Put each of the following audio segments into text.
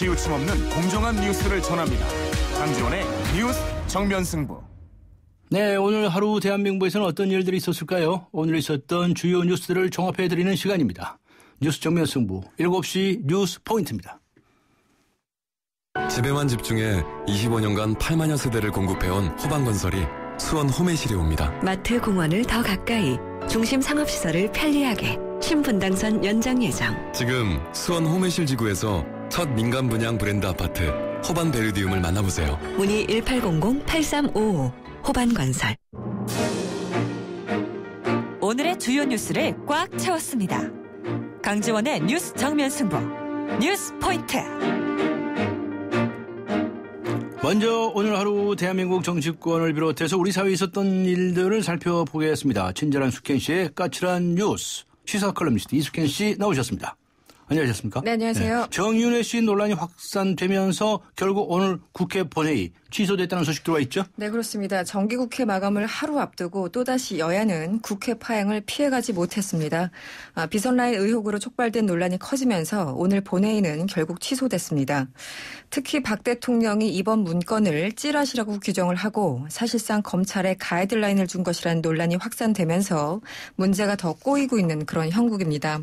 치우침 없는 공정한 뉴스를 전합니다. 강지원의 뉴스 정면승부. 네, 오늘 하루 대한민국에서는 어떤 일들이 있었을까요? 오늘 있었던 주요 뉴스들을 종합해드리는 시간입니다. 뉴스 정면승부 7시 뉴스 포인트입니다. 집에만 집중해 25년간 8만여 세대를 공급해온 호반건설이 수원 홈의실에 옵니다. 마트 공원을 더 가까이, 중심 상업시설을 편리하게, 신분당선 연장 예정. 지금 수원 홈의실 지구에서 첫 민간 분양 브랜드 아파트 호반 베르디움을 만나보세요. 문의 1800-8355 호반건설. 오늘의 주요 뉴스를 꽉 채웠습니다. 강지원의 뉴스 정면승부 뉴스 포인트. 먼저 오늘 하루 대한민국 정치권을 비롯해서 우리 사회에 있었던 일들을 살펴보겠습니다. 친절한 숙현 씨의 까칠한 뉴스 시사 컬럼니스트 이숙현 씨 나오셨습니다. 안녕하셨습니까? 네, 안녕하세요. 네. 정윤회 씨 논란이 확산되면서 결국 오늘 국회 본회의 취소됐다는 소식 들어와 있죠? 네, 그렇습니다. 정기국회 마감을 하루 앞두고 또다시 여야는 국회 파행을 피해가지 못했습니다. 비선라인 의혹으로 촉발된 논란이 커지면서 오늘 본회의는 결국 취소됐습니다. 특히 박 대통령이 이번 문건을 찌라시라고 규정을 하고 사실상 검찰에 가이드라인을 준 것이라는 논란이 확산되면서 문제가 더 꼬이고 있는 그런 형국입니다.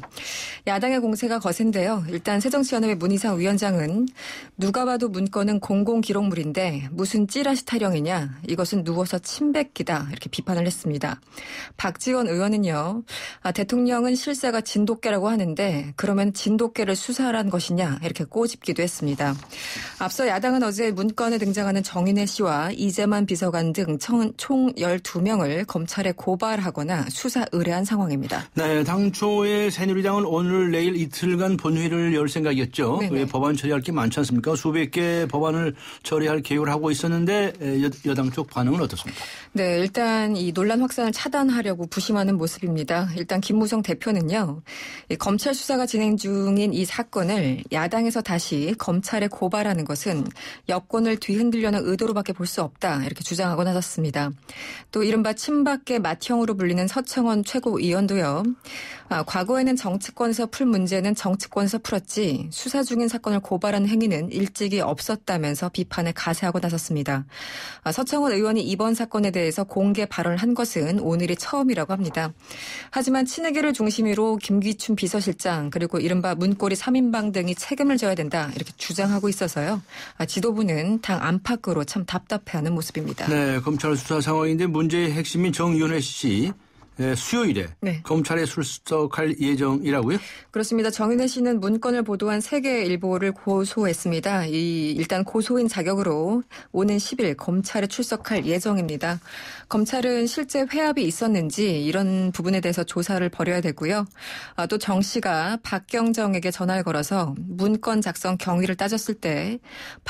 야당의 공세가 거센데요. 일단 새정치연합의 문희상 위원장은 누가 봐도 문건은 공공기록물인데 무슨 찌라시 타령이냐, 이것은 누워서 침뱉기다, 이렇게 비판을 했습니다. 박지원 의원은요, 대통령은 실세가 진돗개라고 하는데 그러면 진돗개를 수사하라는 것이냐, 이렇게 꼬집기도 했습니다. 앞서 야당은 어제 문건에 등장하는 정인혜 씨와 이재만 비서관 등 총 12명을 검찰에 고발하거나 수사 의뢰한 상황입니다. 네, 당초에 새누리당은 오늘 내일 이틀간 본회의를 열 생각이었죠. 왜 법안 처리할 게 많지 않습니까? 수백 개 법안을 처리할 계획을 하고 있었는데 여당 쪽 반응은 어떻습니까? 네, 일단 이 논란 확산을 차단하려고 부심하는 모습입니다. 일단 김무성 대표는요, 검찰 수사가 진행 중인 이 사건을 야당에서 다시 검찰에 고발하는 것은 여권을 뒤흔들려는 의도로밖에 볼 수 없다, 이렇게 주장하고 나섰습니다. 또 이른바 친박계 맏형으로 불리는 서청원 최고위원도요, 과거에는 정치권에서 풀 문제는 정치권에서 풀었지 수사 중인 사건을 고발하는 행위는 일찍이 없었다면서 비판에 가세하고 나섰습니다. 서청원 의원이 이번 사건에 대해서 공개 발언을 한 것은 오늘이 처음이라고 합니다. 하지만 친이계를 중심으로 김기춘 비서실장 그리고 이른바 문고리 3인방 등이 책임을 져야 된다, 이렇게 주장하고 있어서요. 지도부는 당 안팎으로 참 답답해하는 모습입니다. 네, 검찰 수사 상황인데 문제의 핵심인 정윤회 씨. 수요일에 검찰에 출석할 예정이라고요? 그렇습니다. 정윤회 씨는 문건을 보도한 세계일보를 고소했습니다. 일단 고소인 자격으로 오는 10일 검찰에 출석할 예정입니다. 검찰은 실제 회합이 있었는지 이런 부분에 대해서 조사를 벌여야 되고요. 또 정 씨가 박경정에게 전화를 걸어서 문건 작성 경위를 따졌을 때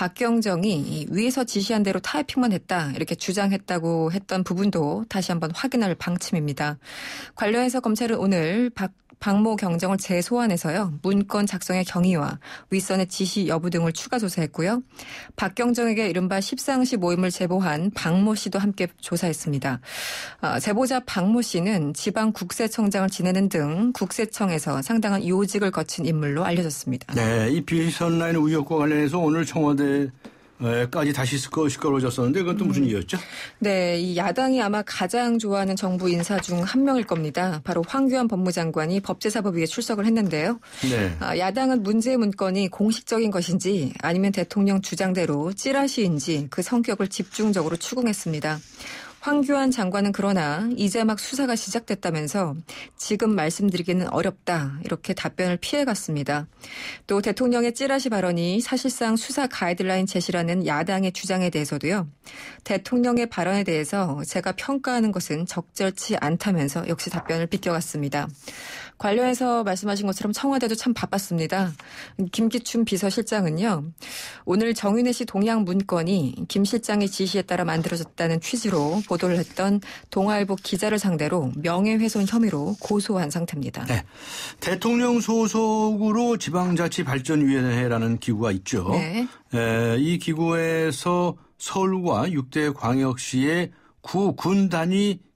박경정이 위에서 지시한 대로 타이핑만 했다, 이렇게 주장했다고 했던 부분도 다시 한번 확인할 방침입니다. 관련해서 검찰은 오늘 박모 경정을 재소환해서요, 문건 작성의 경위와 윗선의 지시 여부 등을 추가 조사했고요. 박경정에게 이른바 십상시 모임을 제보한 박모 씨도 함께 조사했습니다. 제보자 박모 씨는 지방국세청장을 지내는 등 국세청에서 상당한 요직을 거친 인물로 알려졌습니다. 네, 이 비선라인 의혹과 관련해서 오늘 청와대 까지 다시 시끄러워졌었는데 그건 또 무슨 이유였죠? 네, 이 야당이 아마 가장 좋아하는 정부 인사 중 한 명일 겁니다. 바로 황교안 법무장관이 법제사법위에 출석을 했는데요. 네. 야당은 문제의 문건이 공식적인 것인지 아니면 대통령 주장대로 찌라시인지 그 성격을 집중적으로 추궁했습니다. 황교안 장관은 그러나 이제 막 수사가 시작됐다면서 지금 말씀드리기는 어렵다, 이렇게 답변을 피해갔습니다. 또 대통령의 찌라시 발언이 사실상 수사 가이드라인 제시라는 야당의 주장에 대해서도요, 대통령의 발언에 대해서 제가 평가하는 것은 적절치 않다면서 역시 답변을 비껴갔습니다. 관련해서 말씀하신 것처럼 청와대도 참 바빴습니다. 김기춘 비서실장은요, 오늘 정윤회 씨 동양 문건이 김 실장의 지시에 따라 만들어졌다는 취지로 보도를 했던 동아일보 기자를 상대로 명예훼손 혐의로 고소한 상태입니다. 네. 대통령 소속으로 지방자치발전위원회라는 기구가 있죠. 네. 이 기구에서 서울과 6대 광역시의 구 군 단위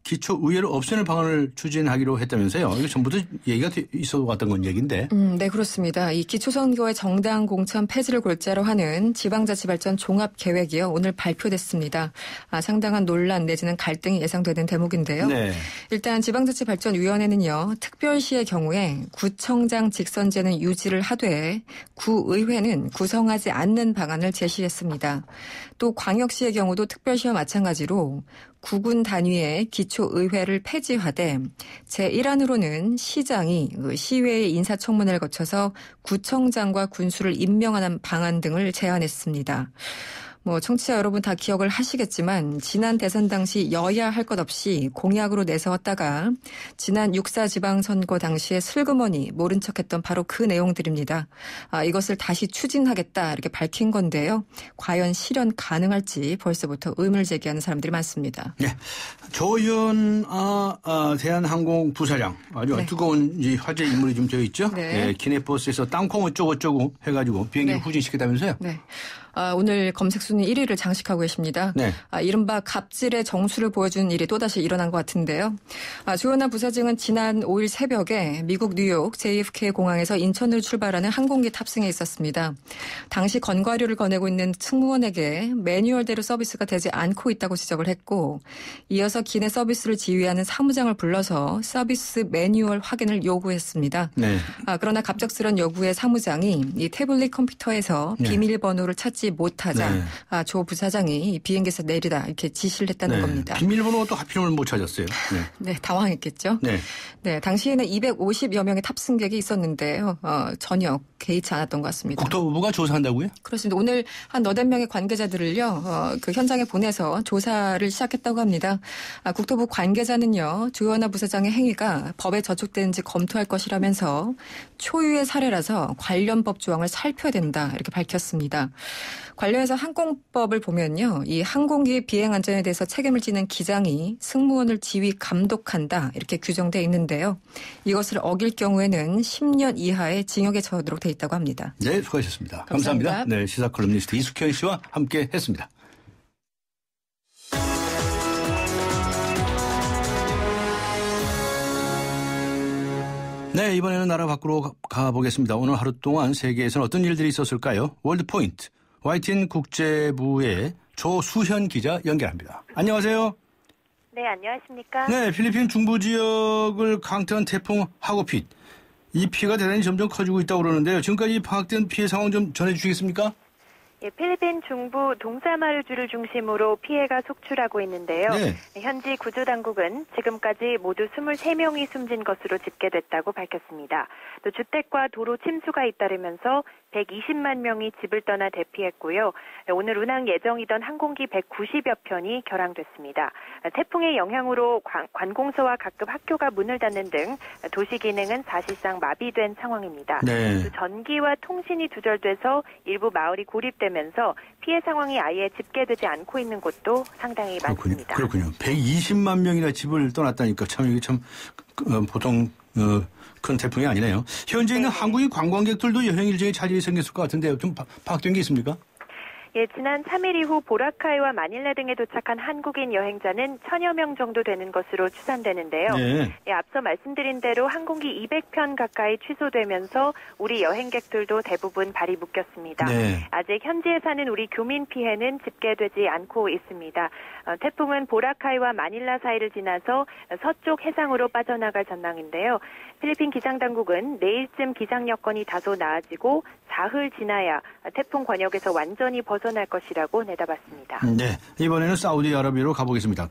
기초의회를 없애는 방안을 추진하기로 했다면서요. 이거 전부터 얘기가 있어 왔던 건 얘기인데. 네, 그렇습니다. 이 기초선거의 정당 공천 폐지를 골자로 하는 지방자치발전 종합계획이요. 오늘 발표됐습니다. 상당한 논란 내지는 갈등이 예상되는 대목인데요. 네. 일단 지방자치발전위원회는요. 특별시의 경우에 구청장 직선제는 유지를 하되 구의회는 구성하지 않는 방안을 제시했습니다. 또 광역시의 경우도 특별시와 마찬가지로 구군 단위의 기초의회를 폐지하되 제1안으로는 시장이 시의회의 인사청문회를 거쳐서 구청장과 군수를 임명하는 방안 등을 제안했습니다. 청취자 여러분 다 기억을 하시겠지만 지난 대선 당시 여야 할 것 없이 공약으로 내세웠다가 지난 6.4 지방선거 당시에 슬그머니 모른 척했던 바로 그 내용들입니다. 이것을 다시 추진하겠다 이렇게 밝힌 건데요. 과연 실현 가능할지 벌써부터 의문을 제기하는 사람들이 많습니다. 네. 조현 대한항공 부사장 아주 네. 뜨거운 화제 인물이 좀 되어 있죠. 네. 네. 기내버스에서 땅콩 어쩌고저쩌고 해가지고 비행기를 네. 후진시켰다면서요. 네. 오늘 검색 순위 1위를 장식하고 계십니다. 네. 이른바 갑질의 정수를 보여주는 일이 또다시 일어난 것 같은데요. 조현아 부사장은 지난 5일 새벽에 미국 뉴욕 JFK 공항에서 인천으로 출발하는 항공기 탑승에 있었습니다. 당시 건과료를 거내고 있는 승무원에게 매뉴얼대로 서비스가 되지 않고 있다고 지적을 했고 이어서 기내 서비스를 지휘하는 사무장을 불러서 서비스 매뉴얼 확인을 요구했습니다. 네. 그러나 갑작스런 요구에 사무장이 이 태블릿 컴퓨터에서 네. 비밀번호를 찾지 못하자 네. 조 부사장이 비행기에서 내리다 이렇게 지시를 했다는 네. 겁니다. 비밀번호가 또 하필이면 못 찾았어요. 네, 네 당황했겠죠. 네. 네, 당시에는 250여 명의 탑승객이 있었는데요. 전혀 개의치 않았던 것 같습니다. 국토부가 조사한다고요? 그렇습니다. 오늘 한 너댓 명의 관계자들을요. 그 현장에 보내서 조사를 시작했다고 합니다. 국토부 관계자는요. 조현아 부사장의 행위가 법에 저촉되는지 검토할 것이라면서 초유의 사례라서 관련 법 조항을 살펴야 된다 이렇게 밝혔습니다. 관련해서 항공법을 보면요. 이 항공기 비행 안전에 대해서 책임을 지는 기장이 승무원을 지휘 감독한다 이렇게 규정되어 있는데요. 이것을 어길 경우에는 10년 이하의 징역에 처하도록 돼 있다고 합니다. 네, 수고하셨습니다. 감사합니다. 네, 시사 컬럼니스트 이숙현 씨와 함께했습니다. 네, 이번에는 나라 밖으로 가보겠습니다. 오늘 하루 동안 세계에서는 어떤 일들이 있었을까요? 월드포인트 YTN 국제부의 조수현 기자 연결합니다. 안녕하세요. 네, 안녕하십니까. 네, 필리핀 중부 지역을 강타한 태풍 하고핏. 이 피해가 대단히 점점 커지고 있다고 그러는데요. 지금까지 파악된 피해 상황 좀 전해주시겠습니까? 예, 필리핀 중부 동사마르주를 중심으로 피해가 속출하고 있는데요. 네. 현지 구조당국은 지금까지 모두 23명이 숨진 것으로 집계됐다고 밝혔습니다. 또 주택과 도로 침수가 잇따르면서 120만 명이 집을 떠나 대피했고요. 오늘 운항 예정이던 항공기 190여 편이 결항됐습니다. 태풍의 영향으로 관공서와 각급 학교가 문을 닫는 등 도시 기능은 사실상 마비된 상황입니다. 네. 또 전기와 통신이 두절돼서 일부 마을이 고립되면서 피해 상황이 아예 집계되지 않고 있는 곳도 상당히 많습니다. 그렇군요. 120만 명이나 집을 떠났다니까 참 이게 참 보통 큰 태풍이 아니네요. 현재 있는 한국인 관광객들도 여행 일정에 차질이 생겼을 것 같은데 좀 파악된 게 있습니까? 예, 지난 3일 이후 보라카이와 마닐라 등에 도착한 한국인 여행자는 1000여 명 정도 되는 것으로 추산되는데요. 네. 예, 앞서 말씀드린 대로 항공기 200편 가까이 취소되면서 우리 여행객들도 대부분 발이 묶였습니다. 네. 아직 현지에 사는 우리 교민 피해는 집계되지 않고 있습니다. 태풍은 보라카이와 마닐라 사이를 지나서 서쪽 해상으로 빠져나갈 전망인데요. 필리핀 기상당국은 내일쯤 기상 여건이 다소 나아지고 사흘 지나야 태풍 권역에서 완전히 벗어날 것이라고 내다봤습니다. 네, 이번에는 사우디아라비아로 가보겠습니다.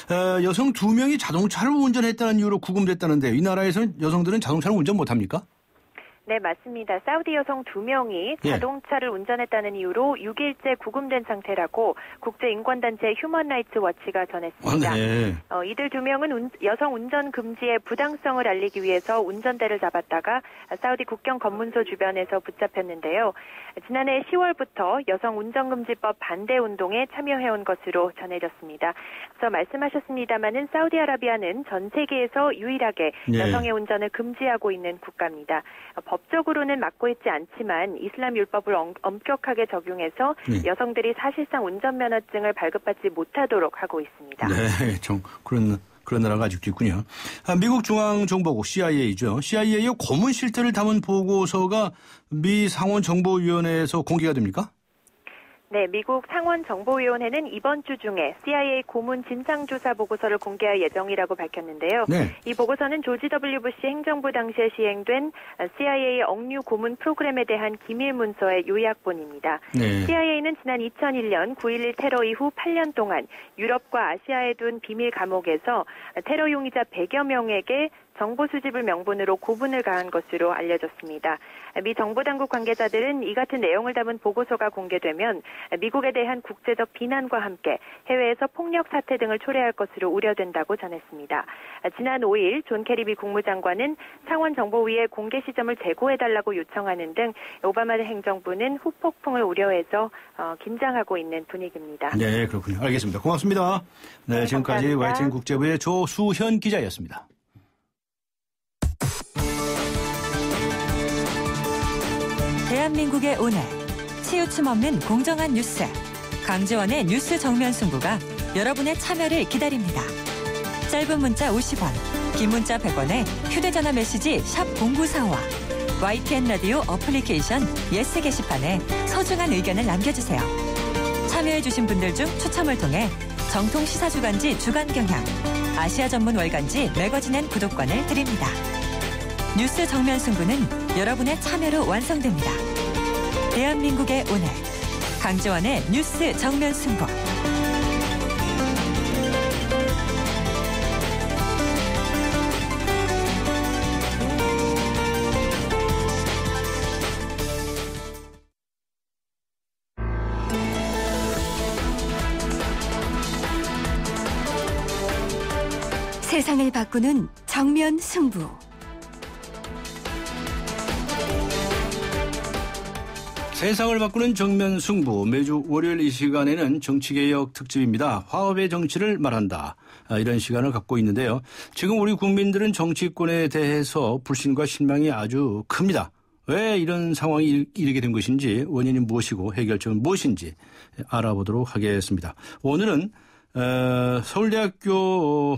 여성 2명이 자동차를 운전했다는 이유로 구금됐다는데 이 나라에서는 여성들은 자동차를 운전 못합니까? 네, 맞습니다. 사우디 여성 2명이 자동차를 운전했다는 이유로 6일째 구금된 상태라고 국제인권단체 휴먼라이츠 워치가 전했습니다. 네. 이들 2명은 여성 운전 금지의 부당성을 알리기 위해서 운전대를 잡았다가 사우디 국경 검문소 주변에서 붙잡혔는데요. 지난해 10월부터 여성 운전금지법 반대 운동에 참여해온 것으로 전해졌습니다. 그래서 말씀하셨습니다마는 사우디아라비아는 전 세계에서 유일하게 여성의 운전을 금지하고 있는 국가입니다. 법적으로는 막고 있지 않지만 이슬람 율법을 엄격하게 적용해서 여성들이 사실상 운전면허증을 발급받지 못하도록 하고 있습니다. 네, 좀 그런 그런 나라가 아직도 있군요. 미국 중앙정보국 CIA죠. CIA의 고문 실태를 담은 보고서가 미 상원정보위원회에서 공개가 됩니까? 네, 미국 상원정보위원회는 이번 주 중에 CIA 고문 진상조사 보고서를 공개할 예정이라고 밝혔는데요. 네. 이 보고서는 조지 W. 부시 행정부 당시에 시행된 CIA 억류 고문 프로그램에 대한 기밀 문서의 요약본입니다. 네. CIA는 지난 2001년 9.11 테러 이후 8년 동안 유럽과 아시아에 둔 비밀 감옥에서 테러 용의자 100여 명에게 정보 수집을 명분으로 고문을 가한 것으로 알려졌습니다. 미 정보당국 관계자들은 이 같은 내용을 담은 보고서가 공개되면 미국에 대한 국제적 비난과 함께 해외에서 폭력 사태 등을 초래할 것으로 우려된다고 전했습니다. 지난 5일 존 케리 미 국무장관은 상원정보위에 공개 시점을 재고해달라고 요청하는 등 오바마 행정부는 후폭풍을 우려해서 긴장하고 있는 분위기입니다. 네, 그렇군요. 알겠습니다. 고맙습니다. 네, 지금까지 감사합니다. YTN 국제부의 조수현 기자였습니다. 대한민국의 오늘 치우침 없는 공정한 뉴스 강지원의 뉴스 정면 승부가 여러분의 참여를 기다립니다. 짧은 문자 50원, 긴 문자 100원에 휴대전화 메시지 샵 0945와 YTN 라디오 어플리케이션 예스 게시판에 소중한 의견을 남겨주세요. 참여해주신 분들 중 추첨을 통해 정통 시사주간지 주간경향, 아시아 전문 월간지 매거진엔 구독권을 드립니다. 뉴스 정면 승부는 여러분의 참여로 완성됩니다. 대한민국의 오늘 강지원의 뉴스 정면 승부. 세상을 바꾸는 정면 승부. 세상을 바꾸는 정면 승부. 매주 월요일 이 시간에는 정치개혁 특집입니다. 화합의 정치를 말한다. 이런 시간을 갖고 있는데요. 지금 우리 국민들은 정치권에 대해서 불신과 실망이 아주 큽니다. 왜 이런 상황이 이르게 된 것인지, 원인이 무엇이고 해결책은 무엇인지 알아보도록 하겠습니다. 오늘은 서울대학교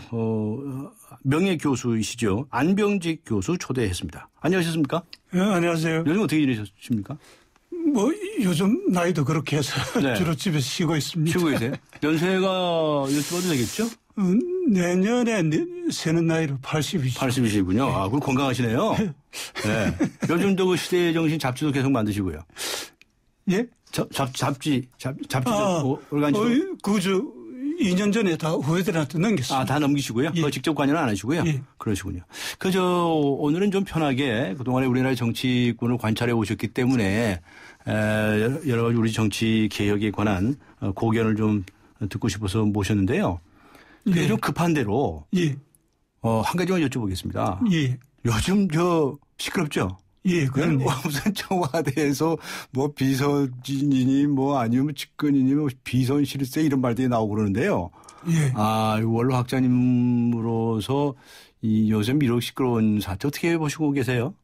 명예교수이시죠. 안병직 교수 초대했습니다. 안녕하셨습니까? 네, 안녕하세요. 요즘 어떻게 지내셨습니까? 요즘 나이도 그렇게 해서 네. 주로 집에서 쉬고 있습니다. 쉬고 계세요? 연세가 여쭤봐도 되겠죠? 내년에 세는 나이로 80이죠. 80이시군요. 네. 아, 그럼 건강하시네요. 네. 요즘도 그 시대의 정신 잡지도 계속 만드시고요. 예? 잡지도 올간지도. 그저 2년 전에 다 후배들한테 넘겼습니다. 아, 다 넘기시고요? 예. 직접 관여는 안 하시고요? 예. 그러시군요. 오늘은 좀 편하게 그동안에 우리나라의 정치권을 관찰해 오셨기 때문에 여러 가지 우리 정치 개혁에 관한 고견을 좀 듣고 싶어서 모셨는데요. 예. 좀 급한 대로. 예. 한 가지만 여쭤보겠습니다. 예. 요즘 시끄럽죠? 예, 그런데. 무슨 청와대에서 비서진이니 아니면 측근이니 비선실세 이런 말들이 나오고 그러는데요. 예. 원로 학자님으로서 요즘 이렇게 시끄러운 사태 어떻게 보시고 계세요?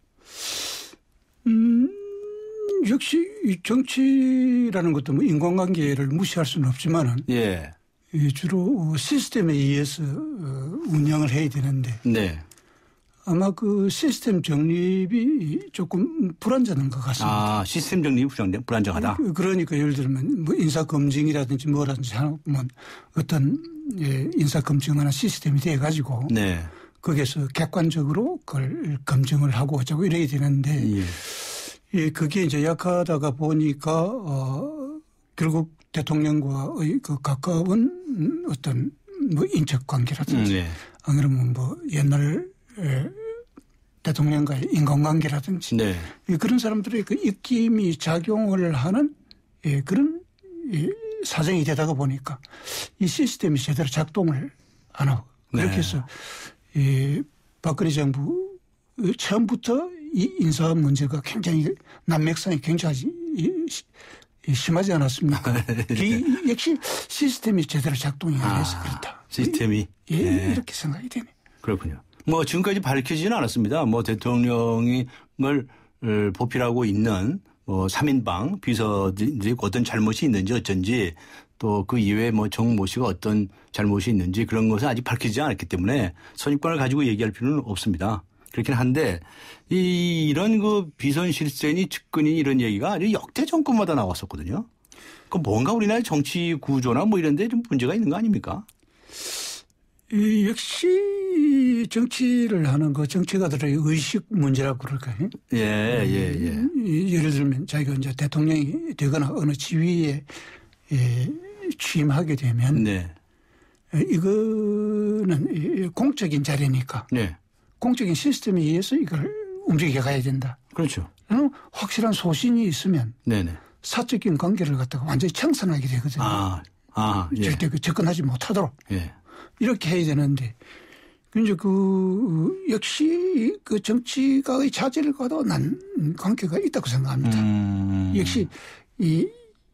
역시 이 정치라는 것도 인간관계를 무시할 수는 없지만은. 예. 주로 시스템에 의해서 운영을 해야 되는데. 네. 아마 그 시스템 정립이 조금 불안정한 것 같습니다. 아, 시스템 정립이 불안정하다? 그러니까 예를 들면 인사검증이라든지 뭐라든지 하면 어떤 인사검증하는 시스템이 돼가지고 네. 거기에서 객관적으로 그걸 검증을 하고 어쩌고 이래야 되는데 예, 그게 이제 약하다가 보니까 결국 대통령과의 그 가까운 어떤 인적 관계라든지 네. 안 그러면 옛날 대통령과의 인간관계라든지 네. 그런 사람들의 그 입김이 작용을 하는 그런 사정이 되다가 보니까 이 시스템이 제대로 작동을 안 하고 그렇게 네. 해서 박근혜 정부 처음부터 이 인사 문제가 굉장히 난맥상이 굉장히 심하지 않았습니까? 역시 시스템이 제대로 작동이 안 해서 그렇다. 시스템이. 네. 이렇게 생각이 되네. 그렇군요. 지금까지 밝혀지지는 않았습니다. 대통령을 보필하고 있는 뭐 3인방 비서들이 어떤 잘못이 있는지 어쩐지 또 그 이외에 뭐 정모 씨가 어떤 잘못이 있는지 그런 것은 아직 밝히지 않았기 때문에 선입관을 가지고 얘기할 필요는 없습니다. 그렇긴 한데 이런 그 비선 실세니 측근이 이런 얘기가 아주 역대 정권마다 나왔었거든요. 그 뭔가 우리나라의 정치 구조나 뭐 이런 데 좀 문제가 있는 거 아닙니까? 역시 정치를 하는 그 정치가들의 의식 문제라고 그럴까요? 예. 예를 들면 자기가 이제 대통령이 되거나 어느 지위에 취임하게 되면 네. 이거는 공적인 자리니까 네. 공적인 시스템에 의해서 이걸 움직여 가야 된다. 그렇죠. 확실한 소신이 있으면 네네. 사적인 관계를 갖다가 완전히 청산하게 되거든요. 예. 절대 접근하지 못하도록. 예. 이렇게 해야 되는데, 이제 역시 그 정치가의 자질과도 난 관계가 있다고 생각합니다. 역시 이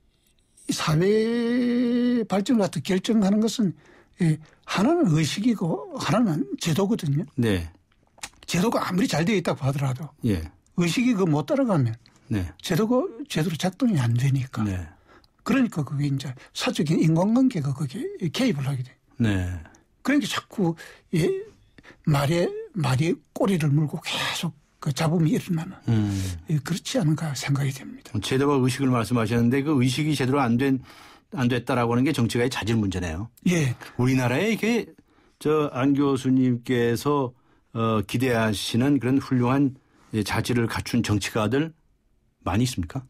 사회 발전 같은 결정하는 것은 하나는 의식이고 하나는 제도거든요. 네. 제도가 아무리 잘 되어 있다고 하더라도 예. 의식이 못 따라가면 네. 제도가 제대로 작동이 안 되니까. 네. 그러니까 그게 이제 사적인 인간관계가 거기에 개입을 하게 돼요. 네. 그러니까 자꾸 말에 꼬리를 물고 계속 그 잡음이 일어나는 그렇지 않은가 생각이 됩니다. 제도가 의식을 말씀하셨는데 그 의식이 제대로 안 됐다라고 하는 게 정치가의 자질 문제네요. 예. 우리나라에 이게 안 교수님께서 기대하시는 그런 훌륭한 자질을 갖춘 정치가들 많이 있습니까?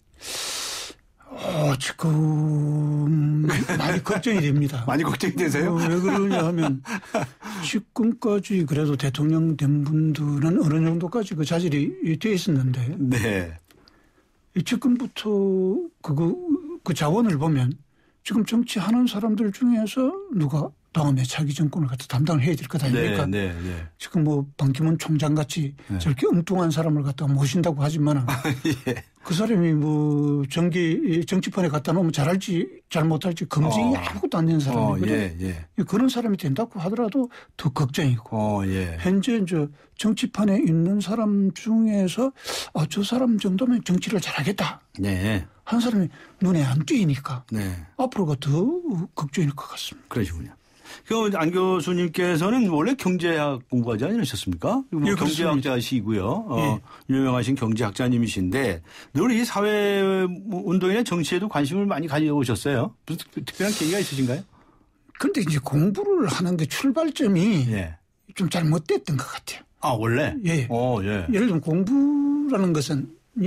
지금 많이 걱정이 됩니다. 많이 걱정이 되세요? 왜 그러냐 하면 지금까지 그래도 대통령 된 분들은 어느 정도까지 그 자질이 돼 있었는데 네. 지금부터 그 자원을 보면 지금 정치하는 사람들 중에서 누가 다음에 차기 정권을 갖다 담당을 해야 될 것 아닙니까? 네. 지금 뭐 반기문 총장 같이 저렇게 엉뚱한 사람을 갖다가 모신다고 하지만 예. 그 사람이 뭐 정치판에 갖다 놓으면 잘할지 잘못할지 검증이 아무것도 안 되는 사람이거든요. 그런 사람이 된다고 하더라도 더 걱정이고 현재 이제 정치판에 있는 사람 중에서 저 사람 정도면 정치를 잘하겠다. 네. 한 사람이 눈에 안 띄니까 네. 앞으로가 더 걱정일 것 같습니다. 그러시군요. 안 교수님께서는 원래 경제학 공부하지 않으셨습니까? 예, 경제학자시고요. 유명하신 경제학자님이신데 늘 이 사회운동이나 정치에도 관심을 많이 가져오셨어요. 무슨 특별한 계기가 있으신가요? 그런데 이제 공부를 하는 게 출발점이 좀 잘못됐던 것 같아요. 원래? 예. 예를 들면 공부라는 것은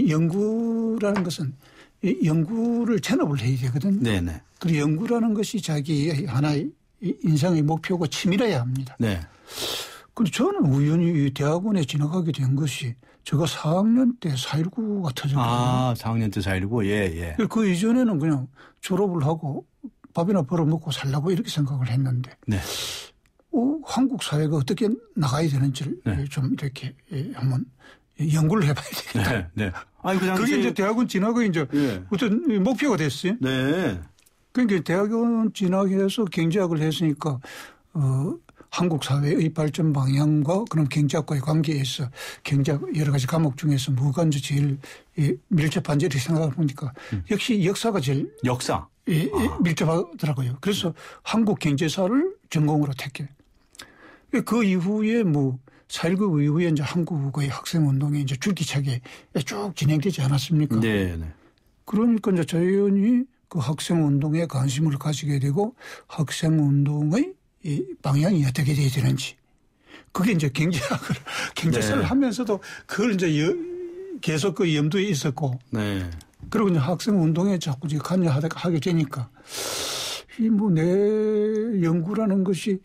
연구를 전업을 해야 되거든요. 네네. 그리고 연구라는 것이 자기의 하나의 인생의 목표고 치밀어야 합니다. 네. 근데 저는 우연히 대학원에 지나가게 된 것이 제가 4학년 때 4.19가 터졌거든요. 4학년 때 4.19? 예. 그 이전에는 그냥 졸업을 하고 밥이나 벌어먹고 살라고 이렇게 생각을 했는데. 네. 한국 사회가 어떻게 나가야 되는지를 좀 이렇게 한번 연구를 해봐야 되겠다. 네. 그게 이제 대학원 진학이 이제 어떤 목표가 됐어요. 네. 그러니까 대학원 진학해서 경제학을 했으니까 한국 사회의 발전 방향과 그런 경제학과의 관계에서 경제학 여러 가지 과목 중에서 뭐가 이제 제일 밀접한지 이렇게 생각해 보니까 역시 역사가 제일 밀접하더라고요. 그래서 한국 경제사를 전공으로 택해. 그 이후에 4.19 이후에 이제 한국의 학생운동이 이제 줄기차게 쭉 진행되지 않았습니까? 네. 그러니까 이제 자연히 그 학생운동에 관심을 가지게 되고 학생운동의 이 방향이 어떻게 돼야 되는지. 그게 이제 경제사를 하면서도 그걸 이제 계속 그 염두에 있었고. 네. 그리고 이제 학생운동에 자꾸 이제 관여하게 되니까 내 연구라는 것이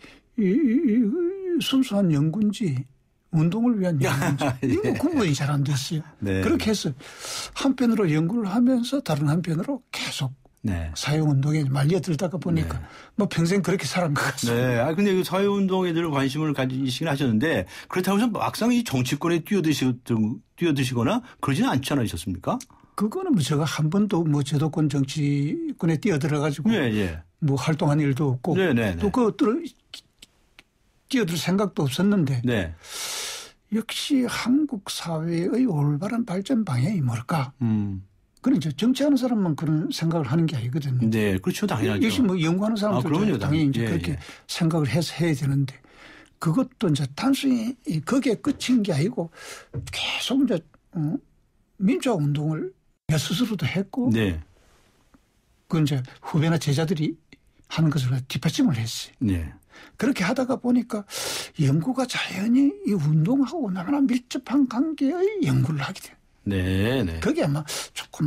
순수한 연구인지 운동을 위한 연구인지 구분이 잘 안 됐어요. 네. 그렇게 해서 한편으로 연구를 하면서 다른 한편으로 계속 사회운동에 말려들다가 보니까 평생 그렇게 살은 것 같습니다. 네. 근데 사회운동에 늘 관심을 가지시긴 하셨는데 그렇다고 해서 막상 이 정치권에 뛰어드시거나 그러지는 않지 않으셨습니까? 그거는 제가 한 번도 제도권 정치권에 뛰어들어가지고 활동한 일도 없고 또 그것들을 뛰어들 생각도 없었는데 역시 한국 사회의 올바른 발전 방향이 뭘까? 그런 이제 정치하는 사람만 그런 생각을 하는 게 아니거든요. 네, 그렇죠. 당연하죠. 역시 뭐 연구하는 사람들도 당연히 이제 그렇게 생각을 해서 해야 되는데 그것도 이제 단순히 거기에 끝인 게 아니고 계속 이제 민주화 운동을 내 스스로도 했고 네. 그 이제 후배나 제자들이 하는 것을 뒷받침을 했어요. 네. 그렇게 하다가 보니까 연구가 자연히 이 운동하고 얼마나 밀접한 관계의 연구를 하게 돼요. 네, 네. 그게 아마 조금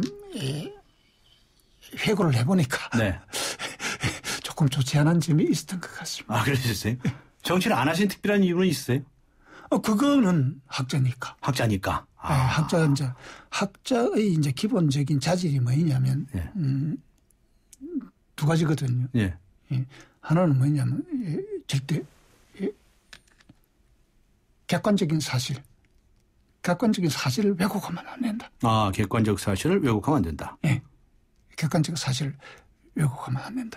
회고를 해보니까 네. 조금 좋지 않은 점이 있었던 것 같습니다. 아, 그러셨어요? 정치를 안 하신 특별한 이유는 있으세요? 그거는 학자니까. 학자니까. 네, 학자의 이제 기본적인 자질이 뭐냐면 네. 두 가지거든요. 네. 하나는 뭐냐면 절대 객관적인 사실을 왜곡하면 안 된다. 아, 객관적 사실을 왜곡하면 안 된다. 네. 객관적 사실을 왜곡하면 안 된다.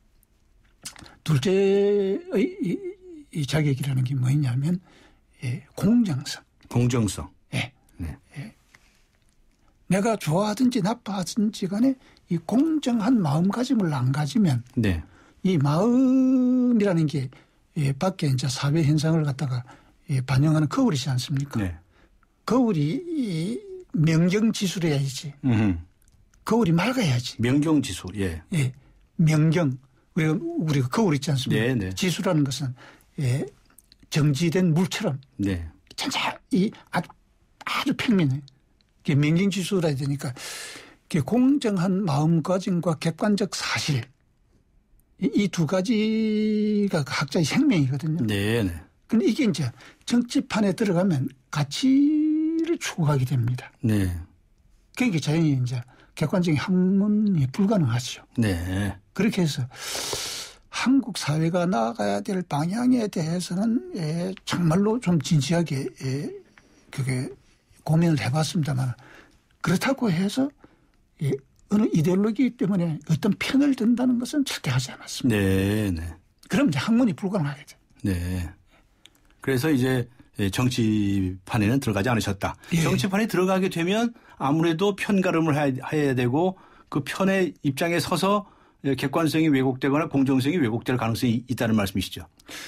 둘째의 이 자격이라는 게 뭐냐면 공정성. 공정성. 예. 네. 예. 내가 좋아하든지 나빠하든지 간에 이 공정한 마음가짐을 안 가지면 네. 이 마음이라는 게 밖에 이제 사회 현상을 갖다가 반영하는 거울이지 않습니까? 네. 거울이 명경지수래야지. 거울이 맑아야지. 명경지수. 예. 예. 명경. 우리가 거울 있지 않습니까? 네, 네. 지수라는 것은 정지된 물처럼. 네. 이 아주 평민해. 이게 명경지수라 해야 되니까 공정한 마음가짐과 객관적 사실. 이 두 가지가 학자의 생명이거든요. 네. 네. 근데 이게 이제 정치판에 들어가면 가치를 추구하게 됩니다. 네. 그러니까 자연히 이제 객관적인 학문이 불가능하죠. 네. 그렇게 해서 한국 사회가 나아가야 될 방향에 대해서는 정말로 좀 진지하게 그게 고민을 해봤습니다만 그렇다고 해서 어느 이데올로기 때문에 어떤 편을 든다는 것은 절대 하지 않았습니다. 네, 네. 그럼 이제 학문이 불가능하게 돼. 네. 그래서 이제 정치판에는 들어가지 않으셨다. 예. 정치판에 들어가게 되면 아무래도 편가름을 해야 되고 그 편의 입장에 서서 객관성이 왜곡되거나 공정성이 왜곡될 가능성이 있다는 말씀이시죠.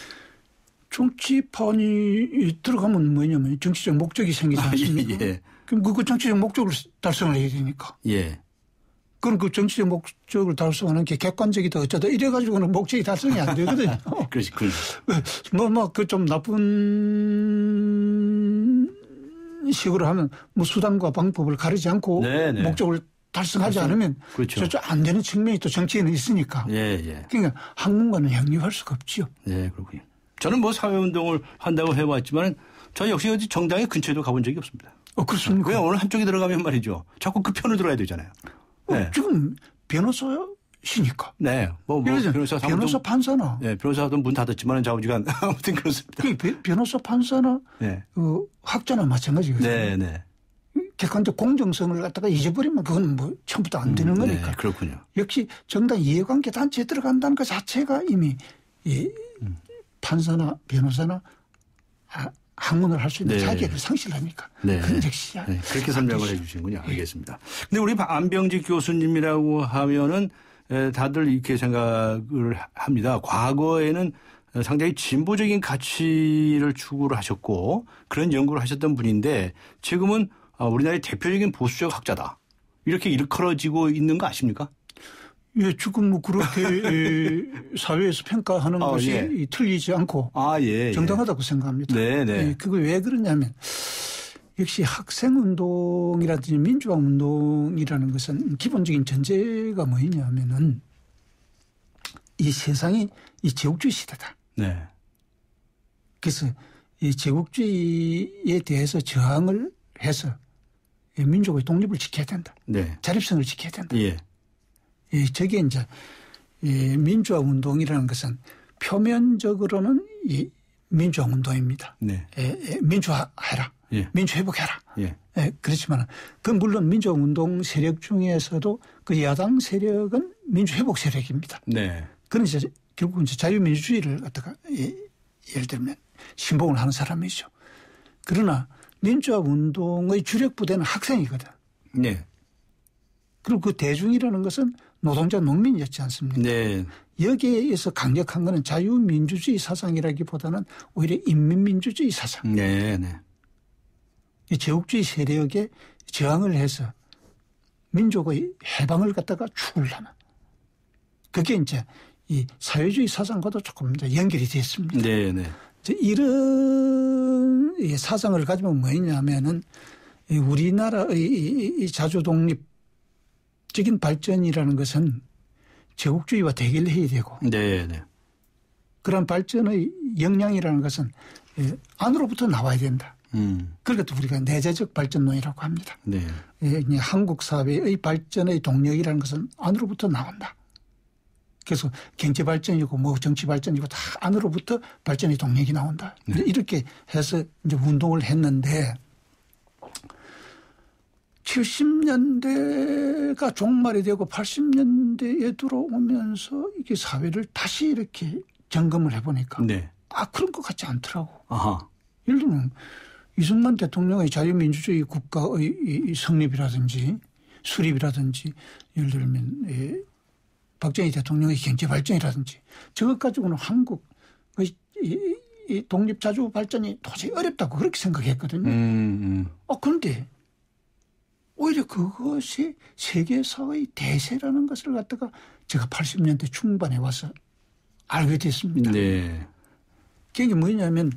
정치판이 들어가면 뭐냐면 정치적 목적이 생기지 않습니까? 예. 그럼 그 정치적 목적을 달성을 해야 되니까. 예. 그럼 그 정치적 목적을 달성하는 게 객관적이다 어쩌다 이래가지고는 목적이 달성이 안 되거든요. 그렇지. 그 좀 나쁜 식으로 하면 뭐 수단과 방법을 가리지 않고 네네. 목적을 달성하지 않으면 그렇죠. 안 되는 측면이 또 정치에는 있으니까. 예. 그러니까 학문과는 양립할 수가 없죠. 네, 그렇군요. 저는 뭐 사회운동을 한다고 해봤지만 저는 역시 어디 정당의 근처에도 가본 적이 없습니다. 그렇습니까? 그냥 어느 한쪽에 들어가면 말이죠. 자꾸 그 편을 들어야 되잖아요. 네. 지금 변호사시니까. 네. 변호사 판사나. 네. 변호사도 문 닫았지만 자우지간 아무튼 그렇습니다. 변호사 판사나 네. 학자나 마찬가지거든요. 네. 객관적 공정성을 갖다가 잊어버리면 그건 뭐 처음부터 안 되는 거니까. 네, 그렇군요. 역시 정당 이해관계 단체에 들어간다는 것 자체가 이미 판사나 변호사나 학문을 할 수 있는 자격을 상실하니까. 네. 그런 역시야. 네. 그렇게 설명을 해 주시는군요. 알겠습니다. 근데 우리 안병직 교수님이라고 하면은 다들 이렇게 생각을 합니다. 과거에는 상당히 진보적인 가치를 추구를 하셨고 그런 연구를 하셨던 분인데 지금은 우리나라의 대표적인 보수적 학자다. 이렇게 일컬어지고 있는 거 아십니까? 예, 지금 뭐 그렇게 사회에서 평가하는 것이 틀리지 않고 정당하다고 생각합니다. 네. 그거 왜 그러냐면 역시 학생운동이라든지 민주화운동이라는 것은 기본적인 전제가 뭐냐면은 이 세상이 이 제국주의 시대다. 네. 그래서 이 제국주의에 대해서 저항을 해서 민족의 독립을 지켜야 된다. 네. 자립성을 지켜야 된다. 예. 저게 이제 민주화 운동이라는 것은 표면적으로는 이 민주화 운동입니다. 네. 민주화해라. 예. 민주 회복해라. 예. 그렇지만 그 물론 민주화 운동 세력 중에서도 그 야당 세력은 민주 회복 세력입니다. 네. 그런 이제 결국은 이제 자유민주주의를 갖다가 예를 들면 신봉을 하는 사람이죠. 그러나 민주화 운동의 주력 부대는 학생이거든. 네. 그리고 그 대중이라는 것은 노동자 농민이었지 않습니까? 네. 여기에서 강력한 것은 자유민주주의 사상이라기보다는 오히려 인민민주주의 사상. 네, 네. 이 제국주의 세력에 저항을 해서 민족의 해방을 갖다가 추구하는. 그게 이제 이 사회주의 사상과도 조금 더 연결이 됐습니다. 네, 네. 이런 사상을 가지면 뭐냐면은 우리나라의 이 자주 독립적인 발전이라는 것은 제국주의와 대결해야 되고. 네, 네. 그런 발전의 역량이라는 것은 안으로부터 나와야 된다. 그러니까 우리가 내재적 발전론이라고 합니다. 네. 한국 사회의 발전의 동력이라는 것은 안으로부터 나온다. 그래서 경제 발전이고 뭐 정치 발전이고 다 안으로부터 발전의 동력이 나온다. 네. 이렇게 해서 이제 운동을 했는데 70년대가 종말이 되고 80년대에 들어오면서 이게 사회를 다시 이렇게 점검을 해보니까 네. 그런 것 같지 않더라고. 아하. 예를 들면 이승만 대통령의 자유민주주의 국가의 성립이라든지 수립이라든지 예를 들면 박정희 대통령의 경제발전이라든지 저것 가지고는 한국의 이 독립자주 발전이 도저히 어렵다고 그렇게 생각했거든요. 그런데 오히려 그것이 세계사의 대세라는 것을 갖다가 제가 80년대 중반에 와서 알게 됐습니다. 네. 그게 뭐냐면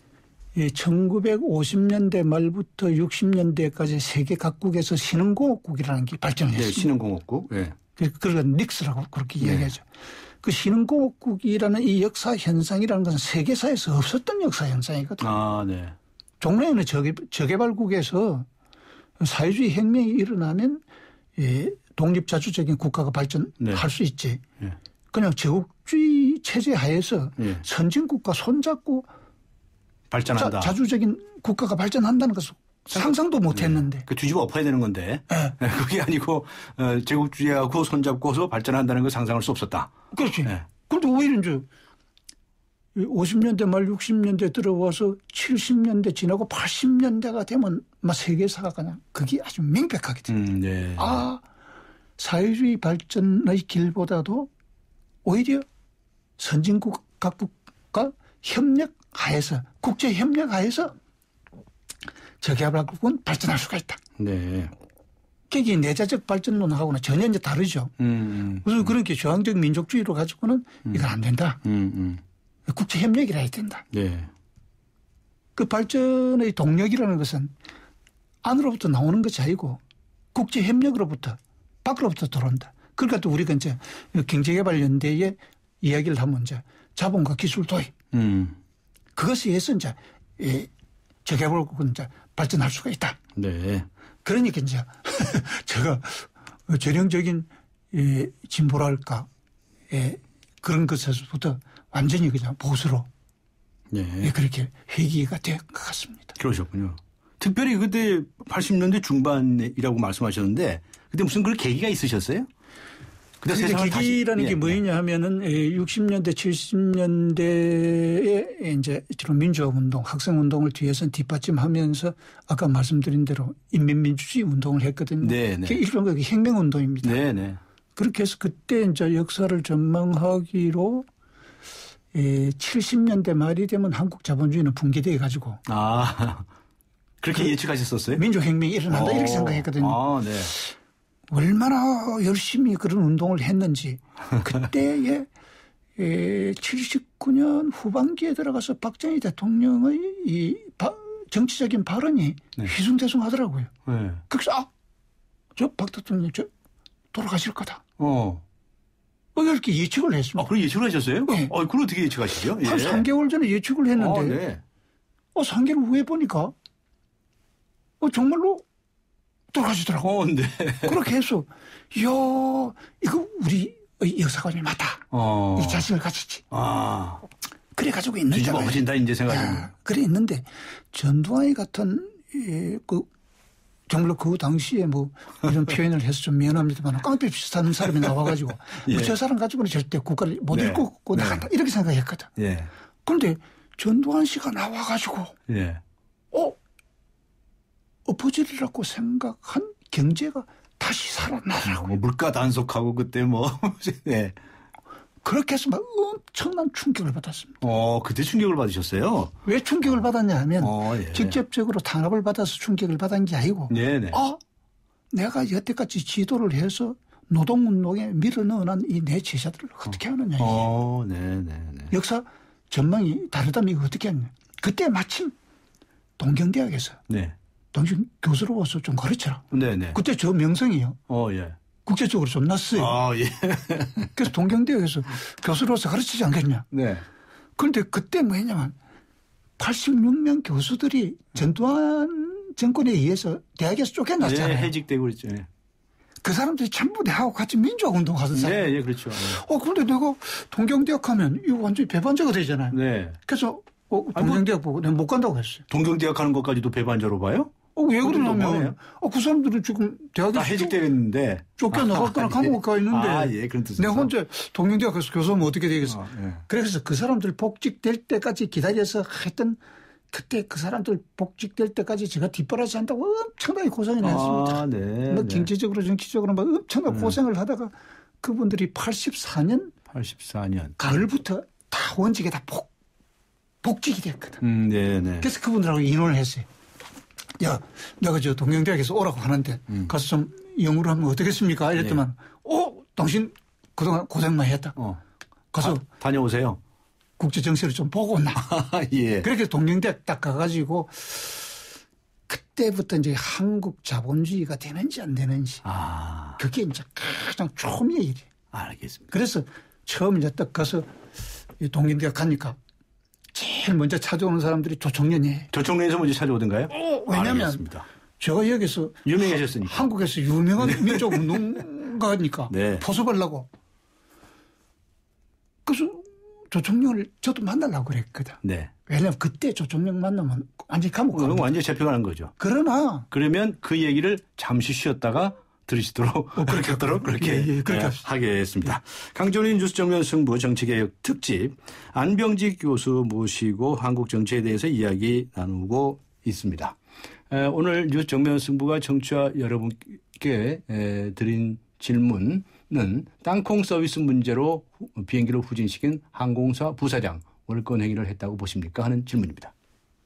1950년대 말부터 60년대까지 세계 각국에서 신흥공업국이라는 게 발전을 했습니다. 네, 신흥공업국. 네. 그러니까 닉스라고 그렇게 이야기하죠. 그 신흥공업국이라는 이 역사 현상이라는 것은 세계사에서 없었던 역사 현상이거든요. 아, 네. 종래에는 저개발국에서 사회주의 혁명이 일어나면 독립자주적인 국가가 발전할 수 있지. 그냥 제국주의 체제 하에서 선진국가 손잡고 발전한다. 자주적인 국가가 발전한다는 것은 상상도 못했는데. 그 뒤집어 엎어야 되는 건데. 네. 그게 아니고 제국주의하고 손잡고서 발전한다는 걸 상상할 수 없었다. 그렇지. 그런데 오히려 이제 50년대 말 60년대 들어와서 70년대 지나고 80년대가 되면 막 세계사가 그냥 그게 아주 명백하게 됩니다. 네. 사회주의 발전의 길보다도 오히려 선진국 각국과 협력하에서 국제 협력하에서 저개발국은 발전할 수가 있다. 네. 그게 내재적 발전론하고는 전혀 이제 다르죠. 그래서 그렇게 저항적 민족주의로 가지고는 이건 안 된다. 국제 협력이라 해야 된다. 네. 그 발전의 동력이라는 것은 안으로부터 나오는 것이 아니고 국제 협력으로부터 밖으로부터 들어온다. 그러니까 또 우리가 이제 경제개발연대의 이야기를 하면 이제 자본과 기술 도입. 그것에 의해서 이제 저개발국은 이제 발전할 수가 있다. 네. 그러니까 이제 제가 전형적인 진보랄까 그런 것에서부터 완전히 그냥 보수로 그렇게 회귀가 된 것 같습니다. 그러셨군요. 특별히 그때 80년대 중반이라고 말씀하셨는데 그때 무슨 그런 계기가 있으셨어요? 근데 계기라는 게 뭐냐 하면은 60년대, 70년대에 이제 주로 민주화운동, 학생운동을 뒤에서 뒷받침하면서 아까 말씀드린 대로 인민민주주의 운동을 했거든요. 네네. 일종의 혁명운동입니다. 네네. 그렇게 해서 그때 이제 역사를 전망하기로 70년대 말이 되면 한국 자본주의는 붕괴되어 가지고. 그렇게 예측하셨었어요? 민주혁명이 일어난다 이렇게 생각했거든요. 네. 얼마나 열심히 그런 운동을 했는지 그때에 79년 후반기에 들어가서 박정희 대통령의 이 정치적인 발언이 휘숭대숭하더라고요. 그래서 저 박 대통령 저 돌아가실 거다. 이렇게 예측을 했습니다. 그럼 예측을 하셨어요? 네. 그걸 어떻게 예측하시죠? 한 3개월 전에 예측을 했는데 3개월 후에 보니까 정말로 돌아가시더라고. 네. 그렇게 해서 이거 우리 역사관이 맞다. 이 자신을 가졌지. 그래가지고 있는데. 뒤집어 엎어진다 이제 생각하면. 그래 있는데 전두환이 같은 정말로 그 당시에 뭐 이런 표현을 해서 좀 미안합니다만 깡패 비슷한 사람이 나와가지고 저 사람 가지고는 절대 국가를 못 읽고 나간다 이렇게 생각했거든. 그런데 전두환 씨가 나와가지고 엎어지리라고 생각한 경제가 다시 살아나라고. 뭐 물가 단속하고 그때 뭐. 네. 그렇게 해서 막 엄청난 충격을 받았습니다. 그때 충격을 받으셨어요? 왜 충격을 받았냐 하면 예. 직접적으로 탄압을 받아서 충격을 받은 게 아니고 네네. 내가 여태까지 지도를 해서 노동운동에 밀어넣어놓은 이 내 제자들을 어떻게 하느냐. 네네네. 역사 전망이 다르다면 이거 어떻게 하느냐. 그때 마침 동경대학에서 네. 동경 교수로서 좀 가르쳐라. 네네. 그때 저 명성이요. 예. 국제적으로 좀 났어요. 예. 그래서 동경대학에서 교수로서 가르치지 않겠냐. 네. 그런데 그때 뭐냐면 86명 교수들이 전두환 정권에 의해서 대학에서 쫓겨났잖아요. 네, 해직되고 그랬죠. 네. 그 사람들이 전부 내하고 같이 민주화운동 하던 사람. 네, 그렇죠. 네. 그런데 내가 동경대학 하면 이거 완전히 배반자가 되잖아요. 네. 그래서 동경대학 보고 내가 못 간다고 했어요. 동경대학 하는 것까지도 배반자로 봐요? 왜 그러냐면 그 사람들은 지금 대학에 해직되겠는데 쫓겨나갔거나 감옥에 가 있는데 예, 그런 뜻이죠. 내가 혼자 동경대학에서 교수하면 어떻게 되겠어. 예. 그래서 그 사람들 복직될 때까지 기다려서 했던 그때 그 사람들 복직될 때까지 제가 뒷바라지 한다고 엄청나게 고생을 했습니다. 네, 뭐 경제적으로 정치적으로 막 엄청나게 고생을 하다가 그분들이 84년 가을부터 다 원직에 다 복직이 됐거든. 네네. 그래서 그분들하고 인원을 했어요. 야, 내가 저 동경대학에서 오라고 하는데 가서 좀 영어로 하면 어떻겠습니까? 이랬더만 당신 그동안 고생 많이 했다. 가서 다녀오세요. 국제 정세를 좀 보고 온나. 예. 그렇게 동경대학 딱 가가지고 그때부터 이제 한국 자본주의가 되는지 안 되는지. 그게 이제 가장 초미의 일이에요. 알겠습니다. 그래서 처음 이제 딱 가서 동경대학 가니까 제일 먼저 찾아오는 사람들이 조총련이에요. 조총련에서 먼저 찾아오던가요? 왜냐하면 제가 여기서 유명해졌으니까. 한국에서 유명한 민족운동가니까 네. 포섭하려고. 그래서 조총련을 저도 만나려고 그랬거든. 네. 왜냐하면 그때 조총련 만나면 완전히 감옥 가는 완전히 잡혀가는 거죠. 그러면 그 얘기를 잠시 쉬었다가 들으시도록 그렇게 하겠습니다. 강조린 뉴스 정면 승부 정치개혁 특집 안병직 교수 모시고 한국 정치에 대해서 이야기 나누고 있습니다. 오늘 뉴스 정면 승부가 청취자 여러분께 드린 질문은 땅콩 서비스 문제로 비행기를 후진시킨 항공사 부사장 월권 행위를 했다고 보십니까? 하는 질문입니다.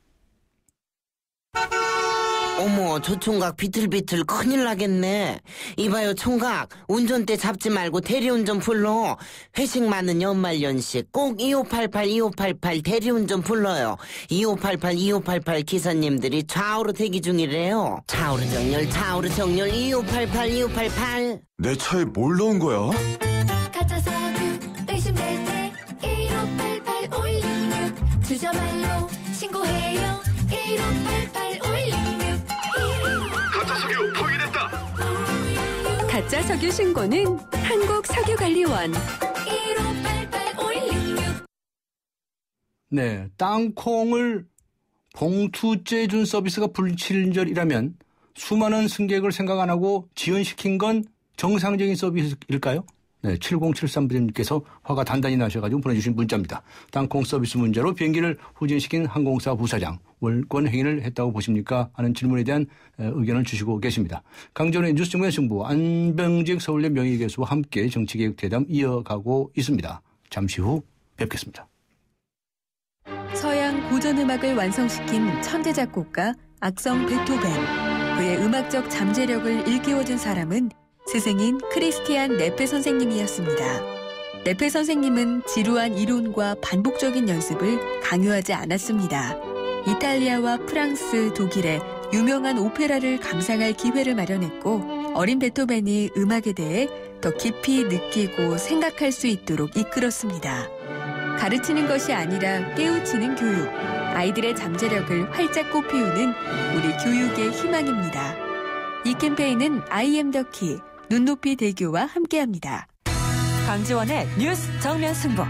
어머, 저 총각 비틀비틀 큰일 나겠네. 이봐요, 총각. 운전대 잡지 말고 대리운전 불러. 회식 많은 연말연시 꼭 2588 대리운전 불러요. 2588 기사님들이 좌우로 대기 중이래요. 좌우로 정렬 2588. 내 차에 뭘 넣은 거야? 가짜 사주 의심될 때 1588 516 주저말로 신고해요. 1588 516 가짜석유 포위됐다. 가짜석유 신고는 한국석유관리원 1588 516 네, 땅콩을 봉투째 준 서비스가 불친절이라면 수많은 승객을 생각 안 하고 지연시킨 건 정상적인 서비스일까요? 네, 7073번님께서 화가 단단히 나셔가지고 보내주신 문자입니다. 땅콩 서비스 문제로 비행기를 후진시킨 항공사 부사장 월권 행위를 했다고 보십니까? 하는 질문에 대한 의견을 주시고 계십니다. 강전의 뉴스 정면 승부 안병직 서울대 명예교수와 함께 정치개혁 대담 이어가고 있습니다. 잠시 후 뵙겠습니다. 서양 고전음악을 완성시킨 천재 작곡가 악성 베토벤. 그의 음악적 잠재력을 일깨워준 사람은 스승인 크리스티안 네페 선생님이었습니다. 네페 선생님은 지루한 이론과 반복적인 연습을 강요하지 않았습니다. 이탈리아와 프랑스, 독일의 유명한 오페라를 감상할 기회를 마련했고 어린 베토벤이 음악에 대해 더 깊이 느끼고 생각할 수 있도록 이끌었습니다. 가르치는 것이 아니라 깨우치는 교육, 아이들의 잠재력을 활짝 꽃피우는 우리 교육의 희망입니다. 이 캠페인은 I am the key, 눈높이 대교와 함께합니다. 강지원의 뉴스 정면 승부.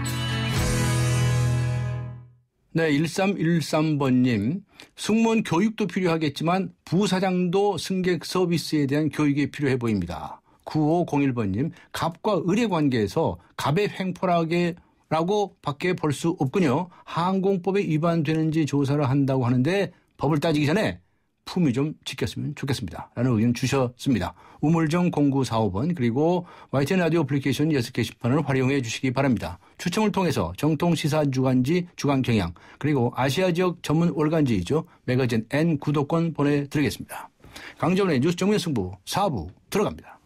네, 1313번님. 승무원 교육도 필요하겠지만 부사장도 승객 서비스에 대한 교육이 필요해 보입니다. 9501번님. 갑과 을의 관계에서 갑의 횡포라고 밖에 볼 수 없군요. 항공법에 위반되는지 조사를 한다고 하는데 법을 따지기 전에 품위 좀 지켰으면 좋겠습니다. 라는 의견 주셨습니다. 우물정 0945번 그리고 YTN 라디오 애플리케이션 6개 게시판을 활용해 주시기 바랍니다. 추첨을 통해서 정통 시사 주간지 주간경향 그리고 아시아 지역 전문 월간지이죠. 매거진 N 구독권 보내드리겠습니다. 강정원의 뉴스 정면 승부 4부 들어갑니다.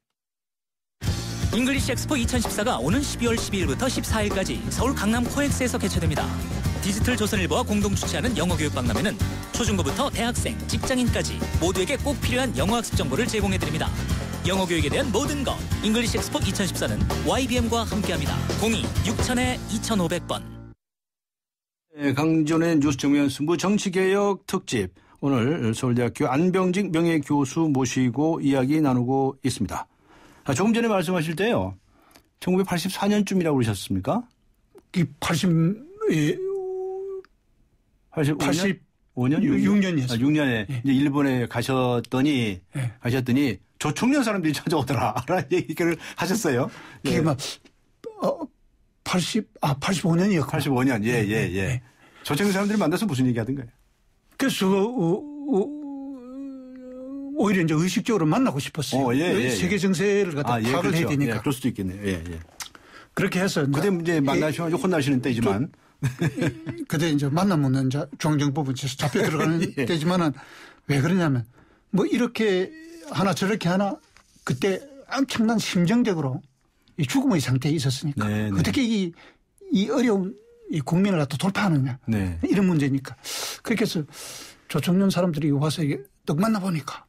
잉글리시 엑스포 2014가 오는 12월 12일부터 14일까지 서울 강남 코엑스에서 개최됩니다. 디지털 조선일보와 공동 주최하는 영어교육 박람회는 초중고부터 대학생, 직장인까지 모두에게 꼭 필요한 영어학습 정보를 제공해드립니다. 영어교육에 대한 모든 것 잉글리시 엑스포 2014는 YBM과 함께합니다. 02-6000-2500번. 네, 강전의 뉴스 정면 승부 정치개혁 특집. 오늘 서울대학교 안병직 명예교수 모시고 이야기 나누고 있습니다. 조금 전에 말씀하실 때요. 1984년쯤이라고 그러셨습니까? 85년? 6년이었어요. 6년에 네. 이제 일본에 가셨더니 조총련 사람들이 찾아오더라. 라는 얘기를 하셨어요. 그게 막 85년이었고. 85년. 예. 조총련 사람들이 만나서 무슨 얘기 하던가요? 그래서 오히려 이제 의식적으로 만나고 싶었어요. 세계 정세를 갖다 파악을 해야 되니까. 그럴 수도 있겠네요. 예. 그렇게 해서 그때 이제 만나시면 혼나시는 때지만. 그때 이제 만나면 이제 중앙정법은 잡혀 들어가는 때지만은 왜 그러냐면 뭐 이렇게 하나 저렇게 하나 그때 엄청난 심정적으로 이 죽음의 상태에 있었으니까 어떻게 이 어려운 이 국민을 갖다 돌파하느냐 이런 문제니까 그렇게 해서 조총련 사람들이 와서 떡 만나보니까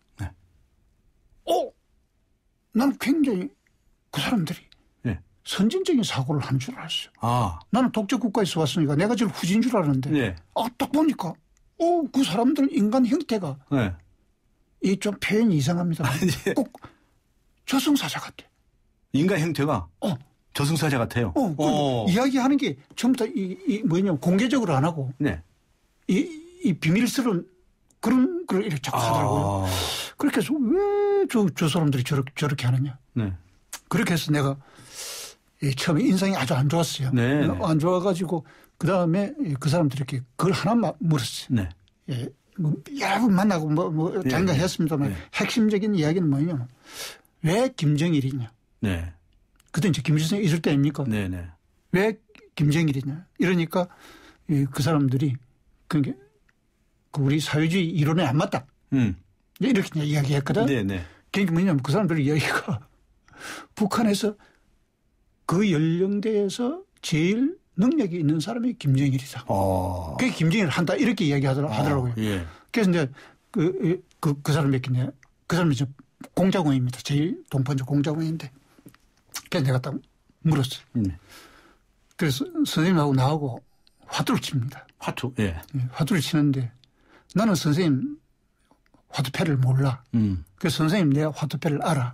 난 굉장히 그 사람들이 선진적인 사고를 한 줄 알았어요. 나는 독재국가에서 왔으니까 내가 제일 후진 줄 알았는데 딱 보니까 그 사람들 인간 형태가 이 좀 표현이 이상합니다. 꼭 저승사자 같아. 인간 형태가? 저승사자 같아요. 이야기하는 게 전부 다 뭐냐면 공개적으로 안 하고 이 비밀스러운 그런 걸 이렇게 자꾸 하더라고요. 그렇게 해서 왜 저 사람들이 저렇게 하느냐. 그렇게 해서 내가 처음에 인상이 아주 안 좋았어요. 안 좋아가지고 그 다음에 그 사람들에게 그걸 하나 물었어요. 뭐 여러 번 만나고 잠깐 했습니다만 핵심적인 이야기는 뭐냐면 왜 김정일이냐. 그때 이제 김일성이 있을 때 아닙니까? 왜 김정일이냐. 이러니까 그 사람들이 그게 우리 사회주의 이론에 안 맞다. 이렇게 이야기했거든. 그게 뭐냐면 그 사람들 이야기가 북한에서 그 연령대에서 제일 능력이 있는 사람이 김정일이다. 그게 김정일을 한다. 이렇게 이야기하더라고요. 그래서 이제 그 사람이 있겠냐. 그 사람이 이제 공자공입니다. 제일 동포인지 공자공인데. 그래서 내가 딱 물었어요. 그래서 선생님하고 나하고 화두를 칩니다. 화두를 치는데 나는 선생님 화두패를 몰라. 그래서 선생님 내가 화두패를 알아.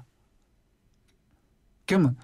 그러면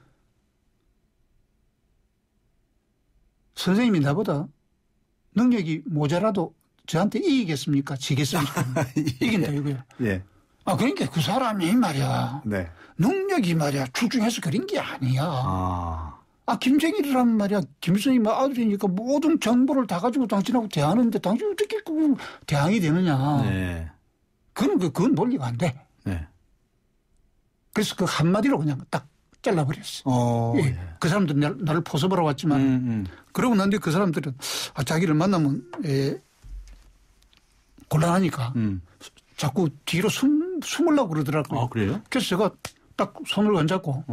선생님이 나보다 능력이 모자라도 저한테 이기겠습니까? 지겠습니까? 이긴다 이거예요. 그러니까 그 사람이 말이야. 능력이 말이야 출중해서 그런 게 아니야. 김정일이란 말이야. 김일성이 아들이니까 모든 정보를 다 가지고 당신하고 대하는데 당신이 어떻게 그 대항이 되느냐. 그건 논리가 안 돼. 그래서 그 한마디로 그냥 딱 잘라버렸어. 그 사람들은 나를 포섭하러 왔지만 그러고 난 뒤에 그 사람들은 자기를 만나면 곤란하니까 자꾸 뒤로 숨으려고 그러더라고요. 그래요? 그래서 제가 딱 손을 얹잡고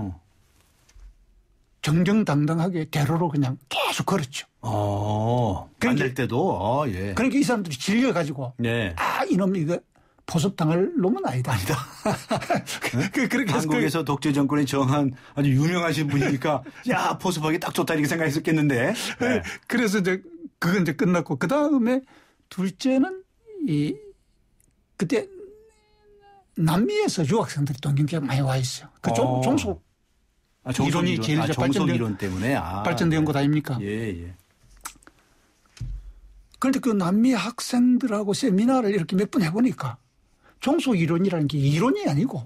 정정당당하게 대로로 그냥 계속 걸었죠. 만날 때도? 그러니까 이 사람들이 질려가지고 이놈 이거 포섭당할 놈은 아니다. 그렇게 한국에서 독재 정권이 정한 아주 유명하신 분이니까 야 포섭하기 딱 좋다 이렇게 생각했었겠는데. 그래서 이제 그건 이제 끝났고 그 다음에 둘째는 그때 남미에서 유학생들이 동경에 많이 와 있어요. 그 종속 이론이 제일 종속 이론 때문에 발전된 것 아닙니까? 그런데 그 남미 학생들하고 세미나를 이렇게 몇 번 해보니까 종속 이론이라는 게 이론이 아니고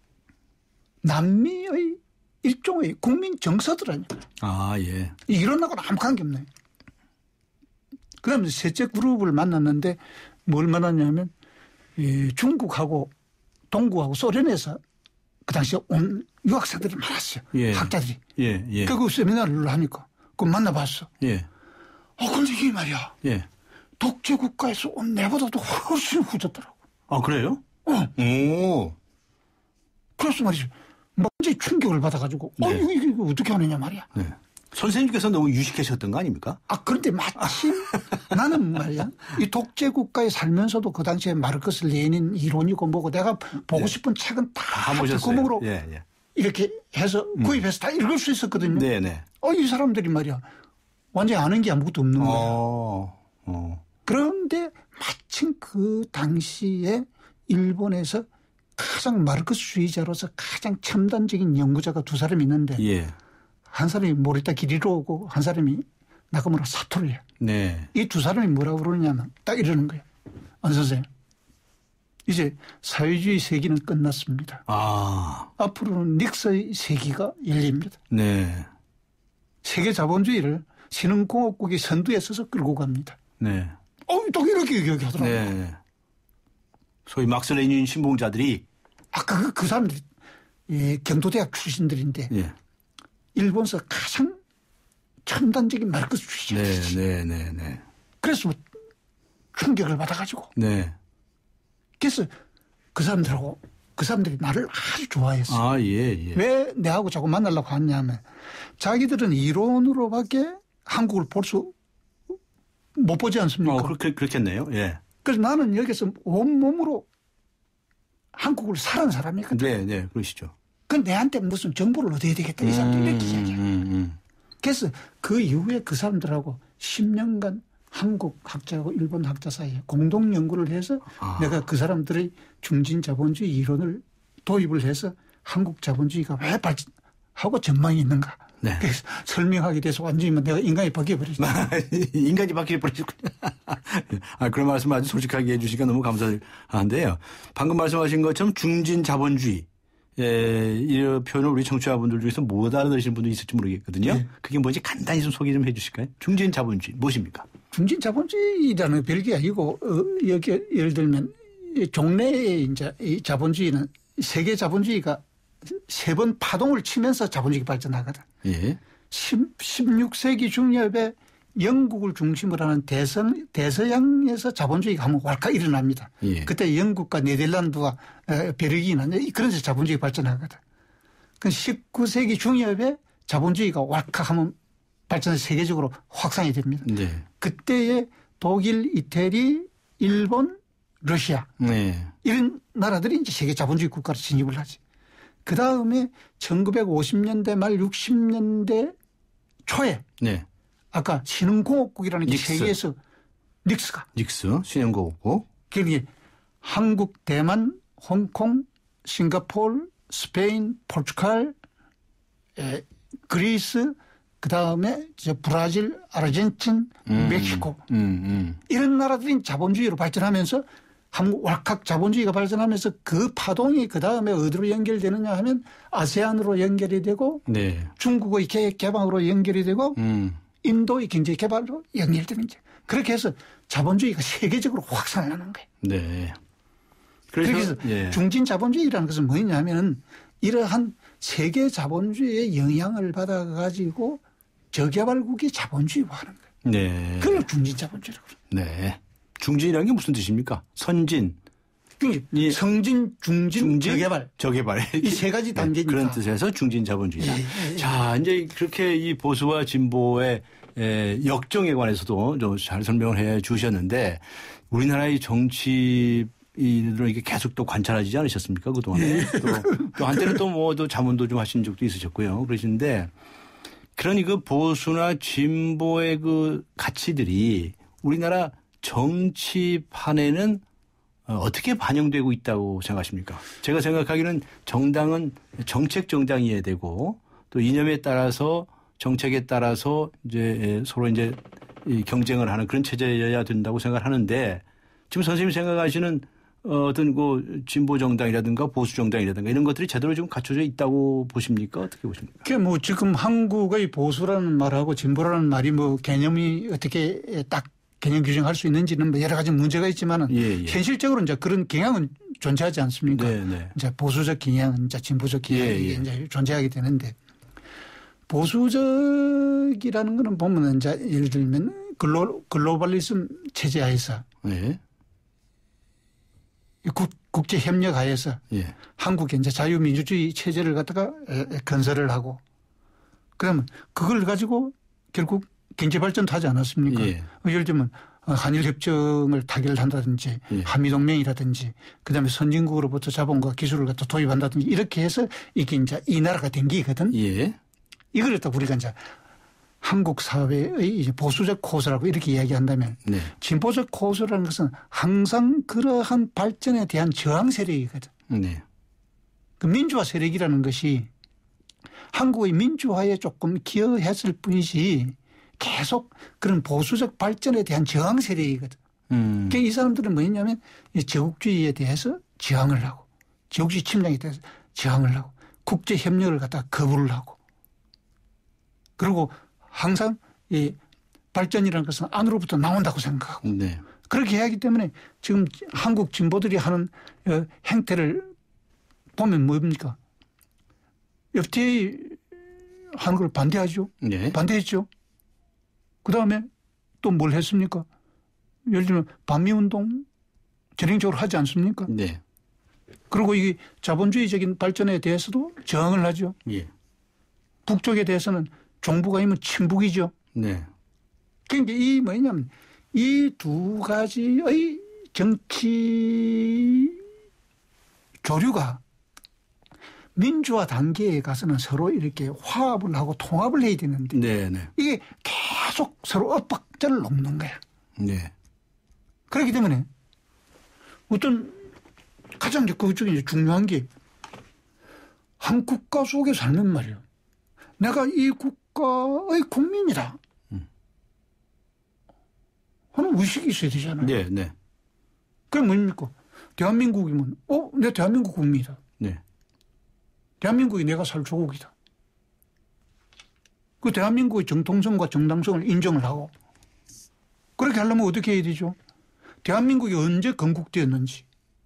남미의 일종의 국민 정서더라니까. 이론하고는 아무 관계없네. 그 다음에 셋째 그룹을 만났는데 뭘 만났냐면 중국하고 동구하고 소련에서 그 당시에 온 유학생들이 많았어요. 예. 학자들이. 예. 예. 그 세미나를 하니까 그거 만나봤어. 예. 근데 이게 말이야. 예. 독재 국가에서 온 내보다도 훨씬 후졌더라고. 아, 그래요? 오. 그래서 말이죠. 먼저 충격을 받아가지고, 네. 이게 어떻게 하느냐 말이야. 네. 선생님께서 너무 유식하셨던 거 아닙니까? 그런데 마침 나는 말이야. 이 독재 국가에 살면서도 그 당시에 마르크스 레닌 이론이고 뭐고 내가 보고 싶은 책은 다 구멍으로 이렇게 해서 구입해서 다 읽을 수 있었거든요. 네네. 이 사람들이 말이야. 완전히 아는 게 아무것도 없는 거야. 그런데 마침 그 당시에 일본에서 가장 마르크스주의자로서 가장 첨단적인 연구자가 두 사람이 있는데 예. 한 사람이 모리타 기리로고 한 사람이 나카무라 사토루야. 네. 이 두 사람이 뭐라고 그러냐면 딱 이러는 거예요. 안 선생님. 이제 사회주의 세기는 끝났습니다. 앞으로는 닉스의 세기가 열립니다. 네. 세계 자본주의를 신흥공업국이 선두에 서서 끌고 갑니다. 네. 또 이렇게 얘기하더라고요. 네. 소위 막스 레닌 신봉자들이 그 사람들이 경도대학 출신들인데 예. 일본에서 가장 첨단적인 마르크스주의자들이지. 네. 그래서 충격을 받아가지고. 네. 그래서 그 사람들이 나를 아주 좋아했어. 예. 왜 내하고 자꾸 만나려고 하냐면 자기들은 이론으로밖에 한국을 못 보지 않습니까? 그렇겠네요. 예. 그래서 나는 여기서 온몸으로 한국을 사는 사람이거든. 네, 그러시죠. 그 내한테 무슨 정보를 얻어야 되겠다. 이 사람들이 이렇게 이야기해. 그래서 그 이후에 그 사람들하고 10년간 한국 학자하고 일본 학자 사이에 공동 연구를 해서 내가 그 사람들의 중진 자본주의 이론을 도입을 해서 한국 자본주의가 왜 발전하고 전망이 있는가. 네. 그래서 설명하게 돼서 완전히 내가 인간이 바뀌어버렸죠. 인간이 바뀌어버렸군요. 그런 말씀 아주 솔직하게 해주시니까 너무 감사한데요. 방금 말씀하신 것처럼 중진 자본주의. 이 표현을 우리 청취자분들 중에서 못 알아들으시는 분도 있을지 모르겠거든요. 네. 그게 뭔지 간단히 좀 소개 좀 해 주실까요? 중진 자본주의 무엇입니까? 중진 자본주의라는 별게 아니고 여기 예를 들면 종래의 이제 이 자본주의는 세계 자본주의가 세 번 파동을 치면서 자본주의가 발전하거든. 예. 16세기 중엽에 영국을 중심으로 하는 대서양에서 자본주의가 한번 왈칵 일어납니다. 예. 그때 영국과 네덜란드와 베르기나 그런 데서 자본주의가 발전하거든. 그 19세기 중엽에 자본주의가 왈칵 한번 발전해서 세계적으로 확산이 됩니다. 네. 그때의 독일, 이태리, 일본, 러시아 이런 나라들이 이제 세계 자본주의 국가로 진입을 하지. 그 다음에 1950년대 말 60년대 초에 아까 신흥공업국이라는 게 세계에서 닉스 신흥공업국. 그게 한국, 대만, 홍콩, 싱가포르, 스페인, 포르투갈, 그리스, 그 다음에 브라질, 아르헨틴, 멕시코 이런 나라들이 자본주의로 발전하면서 한국 왈칵 자본주의가 발전하면서 그 파동이 그 다음에 어디로 연결되느냐 하면 아세안으로 연결이 되고 중국의 개방으로 연결이 되고 인도의 경제 개발로 연결되는 거죠. 그렇게 해서 자본주의가 세계적으로 확산하는 거예요. 네. 그래서 중진 자본주의라는 것은 뭐냐면 이러한 세계 자본주의의 영향을 받아가지고 저개발국이 자본주의화하는 거예요. 네. 그걸 중진 자본주의라고 그래요. 네. 중진이라는 게 무슨 뜻입니까? 선진. 성진, 중진, 저개발. 이 세 가지 단계니까. 그런 뜻에서 중진 자본주의다. 자, 이제 그렇게 이 보수와 진보의 역정에 관해서도 좀 잘 설명을 해 주셨는데 우리나라의 정치 이들을 이게 계속 또 관찰하지 않으셨습니까? 그동안에. 또 한때는 또 자문도 좀 하신 적도 있으셨고요. 그러시는데 그러니 그 보수나 진보의 그 가치들이 우리나라 정치판에는 어떻게 반영되고 있다고 생각하십니까? 제가 생각하기는 정당은 정책 정당이어야 되고 또 이념에 따라서 정책에 따라서 이제 서로 이제 경쟁을 하는 그런 체제여야 된다고 생각하는데 지금 선생님이 생각하시는 어떤 그 진보 정당이라든가 보수 정당이라든가 이런 것들이 제대로 좀 갖춰져 있다고 보십니까? 어떻게 보십니까? 그게 뭐 지금 한국의 보수라는 말하고 진보라는 말이 뭐 개념이 어떻게 딱 개념 규정할 수 있는지는 뭐 여러 가지 문제가 있지만은 현실적으로 이제 그런 경향은 존재하지 않습니까? 이제 보수적 경향, 이제 진보적 경향이 이제 존재하게 되는데 보수적이라는 거는 보면 이제 예를 들면 글로벌리즘 체제 하에서 국제 협력 하에서 한국의 이제 자유민주주의 체제를 갖다가 건설을 하고 그러면 그걸 가지고 결국 경제 발전도 하지 않았습니까? 예를 들면 한일 협정을 타결한다든지 한미동맹이라든지 그다음에 선진국으로부터 자본과 기술을 갖다 도입한다든지 이렇게 해서 이게 이제 이 나라가 된 게거든. 이걸 갖다 우리가 이제 한국 사회의 이제 보수적 코스라고 이렇게 이야기한다면 진보적 코스라는 것은 항상 그러한 발전에 대한 저항 세력이거든. 그 민주화 세력이라는 것이 한국의 민주화에 조금 기여했을 뿐이지 계속 그런 보수적 발전에 대한 저항 세력이거든. 그러니까 이 사람들은 뭐냐면 제국주의에 대해서 저항을 하고 제국주의 침략에 대해서 저항을 하고 국제 협력을 갖다가 거부를 하고 그리고 항상 이 발전이라는 것은 안으로부터 나온다고 생각하고 그렇게 하기 때문에 지금 한국 진보들이 하는 행태를 보면 뭡니까? FTA 하는 걸 반대하죠. 반대했죠. 그다음에 또 뭘 했습니까? 예를 들면 반미운동 전형적으로 하지 않습니까? 그리고 이게 자본주의적인 발전에 대해서도 저항을 하죠. 북쪽에 대해서는 종북 아니면 친북이죠. 그러니까 이 뭐냐면 이 두 가지의 정치 조류가 민주화 단계에 가서는 서로 이렇게 화합을 하고 통합을 해야 되는데 이게 계속 서로 엇박자를 놓는 거야. 그렇기 때문에 어떤 가장 그쪽에 중요한 게 한 국가 속에 살면 말이에요. 내가 이 국가의 국민이다 하는 의식이 있어야 되잖아요. 그럼 뭡니까? 대한민국이면 내가 대한민국 국민이다. 대한민국이 내가 살 조국이다. 그 대한민국의 정통성과 정당성을 인정을 하고 그렇게 하려면 어떻게 해야 되죠? 대한민국이 언제 건국되었는지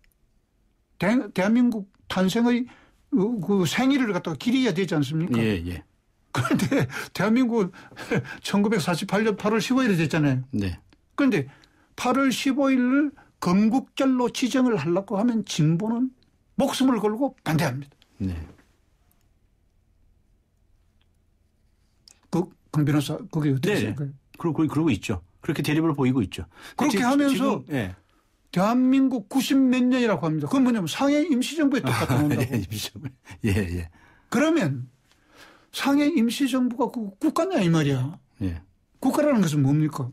대한민국 탄생의 그 생일을 갖다가 기려야 되지 않습니까? 그런데 대한민국은 1948년 8월 15일에 됐잖아요. 그런데 8월 15일을 건국절로 지정을 하려고 하면 진보는 목숨을 걸고 반대합니다. 강 변호사 그게 어떻게 생각해요? 그러고 있죠. 그렇게 대립을 보이고 있죠. 그렇게 하면서 대한민국 90몇 년이라고 합니다. 그건 뭐냐면 상해 임시정부에 똑같아 놓는다고. 임시정부. 그러면 상해 임시정부가 국가냐 이 말이야. 국가라는 것은 뭡니까?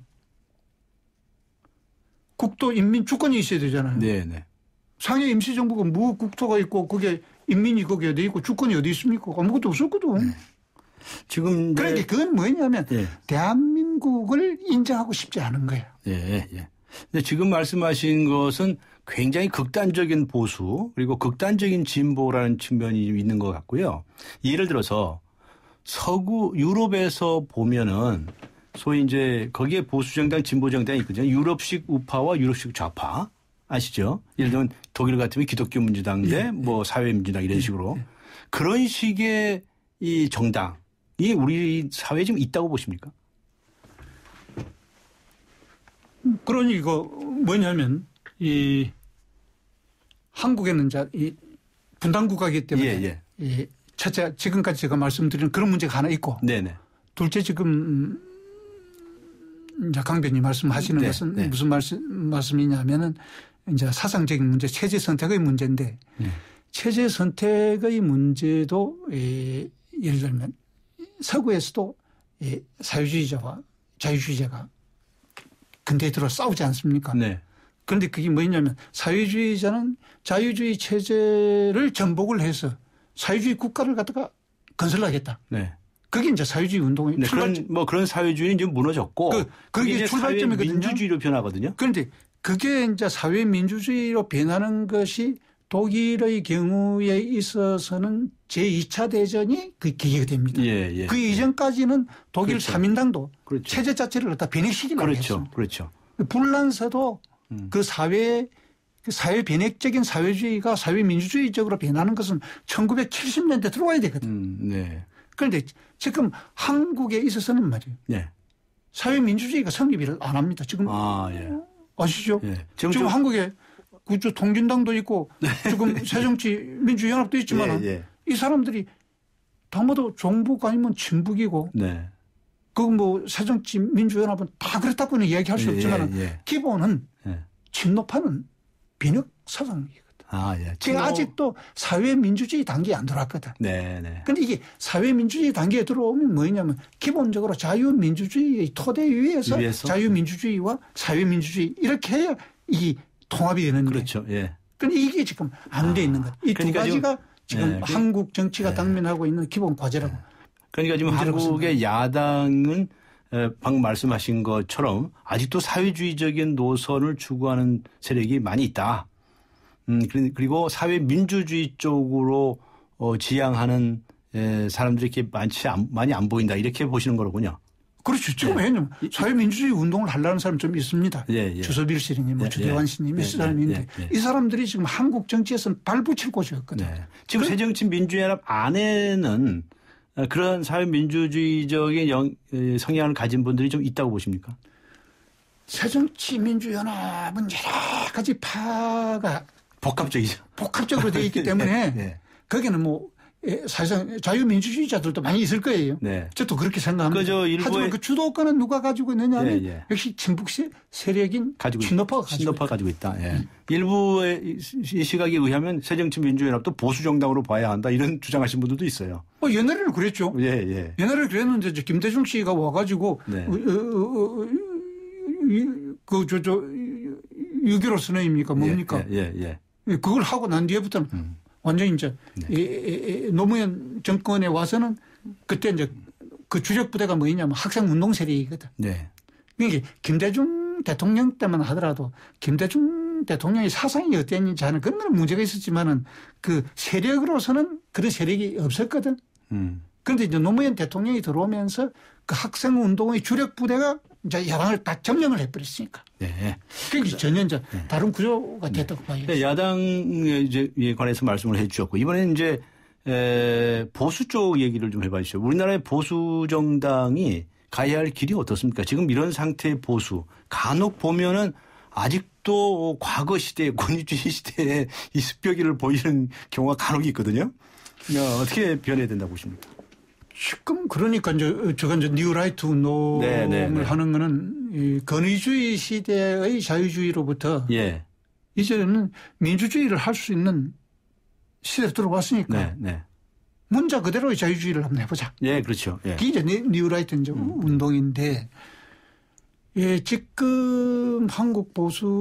국도 인민 주권이 있어야 되잖아요. 상해 임시정부가 뭐 국토가 있고 그게 인민이 거기에 어디 있고 주권이 어디 있습니까? 아무것도 없었거든. 지금 그러니까 그건 뭐냐면 대한민국을 인정하고 싶지 않은 거야. 근데 지금 말씀하신 것은 굉장히 극단적인 보수 그리고 극단적인 진보라는 측면이 있는 것 같고요. 예를 들어서 서구 유럽에서 보면은 소위 이제 거기에 보수정당 진보정당이 있거든요. 유럽식 우파와 유럽식 좌파 아시죠? 예를 들면 독일 같으면 기독교 민주당 대 뭐 사회민주당 이런 식으로 그런 식의 이 정당이 우리 사회에 지금 있다고 보십니까? 그러니 이거 뭐냐면 이 한국에는 이제 이 분단국가이기 때문에 이 첫째 지금까지 제가 말씀드린 그런 문제가 하나 있고 둘째 지금 이제 강 변호사님 말씀하시는 것은 무슨 말씀이냐면은 이제 사상적인 문제, 체제 선택의 문제인데 체제 선택의 문제도 예를 들면 서구에서도 사회주의자와 자유주의자가 근대에 들어 싸우지 않습니까? 그런데 그게 뭐냐면 사회주의자는 자유주의 체제를 전복을 해서 사회주의 국가를 갖다가 건설하겠다. 그게 이제 사회주의 운동의 출발점. 그런 사회주의는 지금 무너졌고 그게 출발점이거든요. 민주주의로 변하거든요. 그런데 그게 이제 사회민주주의로 변하는 것이 독일의 경우에 있어서는 제2차 대전이 그 계기가 됩니다. 그 이전까지는 독일 3인당도 체제 자체를 갖다 변혁시키려고 했습니다. 불란서도 그 사회 변혁적인 사회주의가 사회민주주의적으로 변하는 것은 1970년대 들어와야 되거든. 네. 그런데 지금 한국에 있어서는 말이에요. 네. 사회민주주의가 성립을 안 합니다. 지금 아시죠? 예. 지금 한국에 구조 통진당도 있고 지금 새정치민주연합도 있지만 이 사람들이 다모두 종북 아니면 친북이고 그 뭐 새정치민주연합은 다 그렇다고는 이야기할 수 없지만 기본은 친노파는 변혁 사상이거든. 그러니까 아직도 사회민주주의 단계에 안 들어왔거든. 그런데 이게 사회민주주의 단계에 들어오면 뭐냐면 기본적으로 자유민주주의의 토대 위에서 자유민주주의와 사회민주주의 이렇게 해야 이 통합이 되는 거예요. 그렇죠. 예. 그런데 이게 지금 안 돼 있는 거예요. 이 두 가지가 지금 한국 정치가 당면하고 있는 기본 과제라고. 그러니까 지금 한국의 야당은 방금 말씀하신 것처럼 아직도 사회주의적인 노선을 추구하는 세력이 많이 있다. 그리고 사회민주주의 쪽으로 지향하는 사람들이 이렇게 많이 안 보인다. 이렇게 보시는 거로군요. 그렇죠. 지금 왜냐면 사회민주주의 운동을 하려는 사람이 좀 있습니다. 주소빌 씨님, 주대환 씨님 이 사람인데 이 사람들이 지금 한국 정치에서는 발붙일 곳이었거든요. 지금 새정치민주연합 안에는 그런 사회민주주의적인 성향을 가진 분들이 좀 있다고 보십니까? 새정치민주연합은 여러 가지 파가 복합적으로 되어 있기 때문에 거기는 뭐 사실상 자유민주주의자들도 많이 있을 거예요. 저도 그렇게 생각합니다. 하지만 그 주도권은 누가 가지고 있느냐면 역시 친북 세력인 친노파가 가지고 있다. 일부의 시각에 의하면 새정치민주연합도 보수정당으로 봐야 한다 이런 주장하신 분들도 있어요. 옛날에는 그랬죠. 옛날에 그랬는데 김대중 씨가 와가지고 6.15 선언입니까 뭡니까? 그걸 하고 난 뒤에부터는 완전히 이제 노무현 정권에 와서는 그때 이제 그 주력 부대가 뭐냐면 학생 운동 세력이거든. 그러니까 김대중 대통령 때만 하더라도 김대중 대통령의 사상이 어땠는지 하는 그런 문제가 있었지만은 그 세력으로서는 그런 세력이 없었거든. 그런데 이제 노무현 대통령이 들어오면서 그 학생 운동의 주력 부대가 이제 야당을 딱 점령을 해버렸으니까. 그러니까 전혀 이제 다른 구조가 됐다고 봐요. 야당에 관해서 말씀을 해 주셨고 이번에는 이제 보수 쪽 얘기를 좀 해봐 주시죠. 우리나라의 보수 정당이 가야 할 길이 어떻습니까? 지금 이런 상태의 보수 간혹 보면은 아직도 과거 시대 권위주의 시대의 이 습벽을 보이는 경우가 간혹 있거든요. 어떻게 변해야 된다고 보십니까? 지금 그러니까 이제 제가 이제 뉴라이트 운동을 하는 거는 이 권위주의 시대의 자유주의로부터 이제는 민주주의를 할 수 있는 시대에 들어왔으니까 문자 그대로의 자유주의를 한번 해보자. 그렇죠. 그게 이제 뉴라이트 이제 운동인데 지금 한국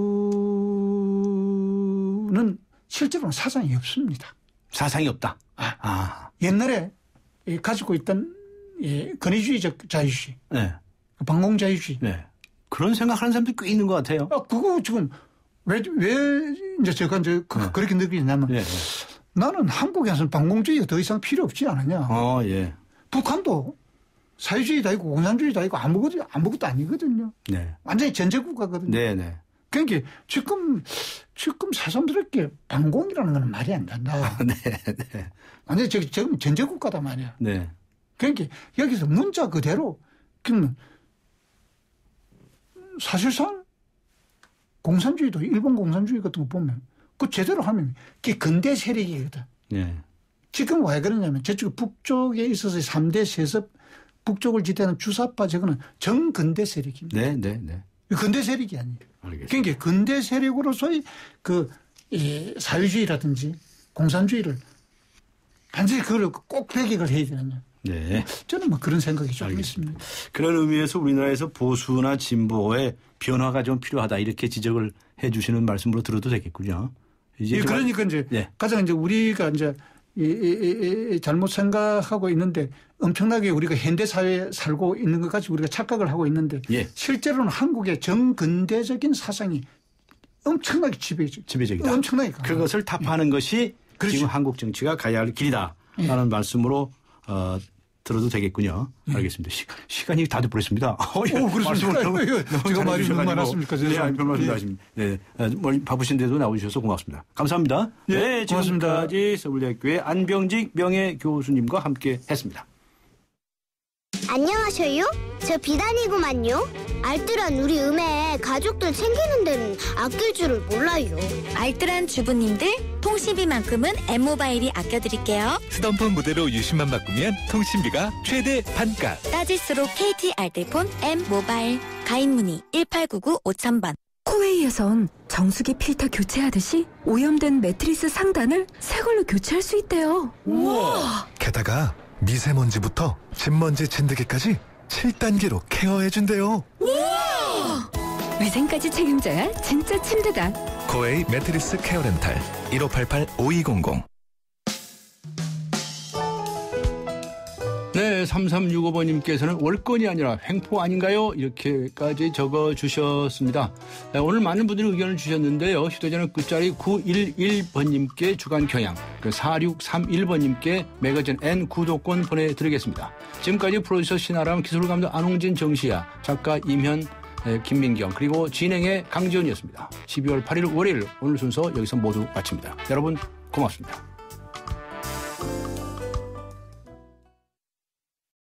보수는 실제로는 사상이 없습니다. 사상이 없다. 옛날에 가지고 있던 권위주의적 자유주의, 반공자유주의. 그런 생각하는 사람들이 꽤 있는 것 같아요. 그거 지금 왜 이제 제가 이제 그렇게 느끼냐면 나는 한국에서는 반공주의가 더 이상 필요 없지 않느냐. 북한도 사회주의도 아니고 공산주의도 아니고 아무것도 아니거든요. 완전히 전제국가거든요. 그러니까 지금 새삼스럽게 반공이라는 건 말이 안 된다. 완전히 지금 전제국가다 말이야. 그러니까 여기서 문자 그대로 그러면 사실상 공산주의도 일본 공산주의 같은 거 보면 그 제대로 하면 그게 근대 세력이거든. 지금 왜 그러냐면 저쪽 북쪽에 있어서 3대 세습 북쪽을 지대하는 주사파 저거는 정근대 세력입니다. 근대 세력이 아니에요. 그러니까 근대 세력으로서의 그 사회주의라든지 공산주의를 반드시 그걸 꼭 배격을 해야 되느냐. 저는 뭐 그런 생각이 좀 있습니다. 그런 의미에서 우리나라에서 보수나 진보의 변화가 좀 필요하다 이렇게 지적을 해 주시는 말씀으로 들어도 되겠군요. 그러니까 이제 가장 이제 우리가 이제 잘못 생각하고 있는데 엄청나게 우리가 현대 사회에 살고 있는 것 같이 우리가 착각을 하고 있는데 실제로는 한국의 정근대적인 사상이 엄청나게 지배적이다. 엄청나게 그것을 타파하는 것이 지금 한국 정치가 가야 할 길이다라는 말씀으로 들어도 되겠군요. 알겠습니다. 시간이 다 돼버렸습니다. 그렇습니까? 제가 말이 너무 많았습니까? 네, 별 말씀 하십니다. 네, 바쁘신데도 나오셔서 고맙습니다. 감사합니다. 네, 고맙습니다. 지금까지 서울대학교의 안병직 명예교수님과 함께 했습니다. 안녕하세요. 저 비단이구만요. 알뜰한 우리 음에 가족들 챙기는 데는 아낄 줄을 몰라요. 알뜰한 주부님들 통신비만큼은 M모바일이 아껴드릴게요. 쓰던 폰 무대로 유심만 바꾸면 통신비가 최대 반값. 따질수록 KT 알뜰폰 M모바일. 가입문의 1899-5000번. 코웨이에선 정수기 필터 교체하듯이 오염된 매트리스 상단을 새 걸로 교체할 수 있대요. 우와! 게다가 미세먼지부터 진먼지 진드기까지 7단계로 케어해준대요. 우와! 위생까지 책임져야 진짜 침대다. 코웨이 매트리스 케어 렌탈 1588-5200. 네, 3365번님께서는 월권이 아니라 횡포 아닌가요? 이렇게까지 적어주셨습니다. 네, 오늘 많은 분들이 의견을 주셨는데요. 휴대전화 끝자리 911번님께 주간 경향, 4631번님께 매거진 N 구독권 보내드리겠습니다. 지금까지 프로듀서 신아람, 기술감독 안홍진, 정시야, 작가 임현, 김민경, 그리고 진행의 강지원이었습니다. 12월 8일 월요일 오늘 순서 여기서 모두 마칩니다. 여러분 고맙습니다.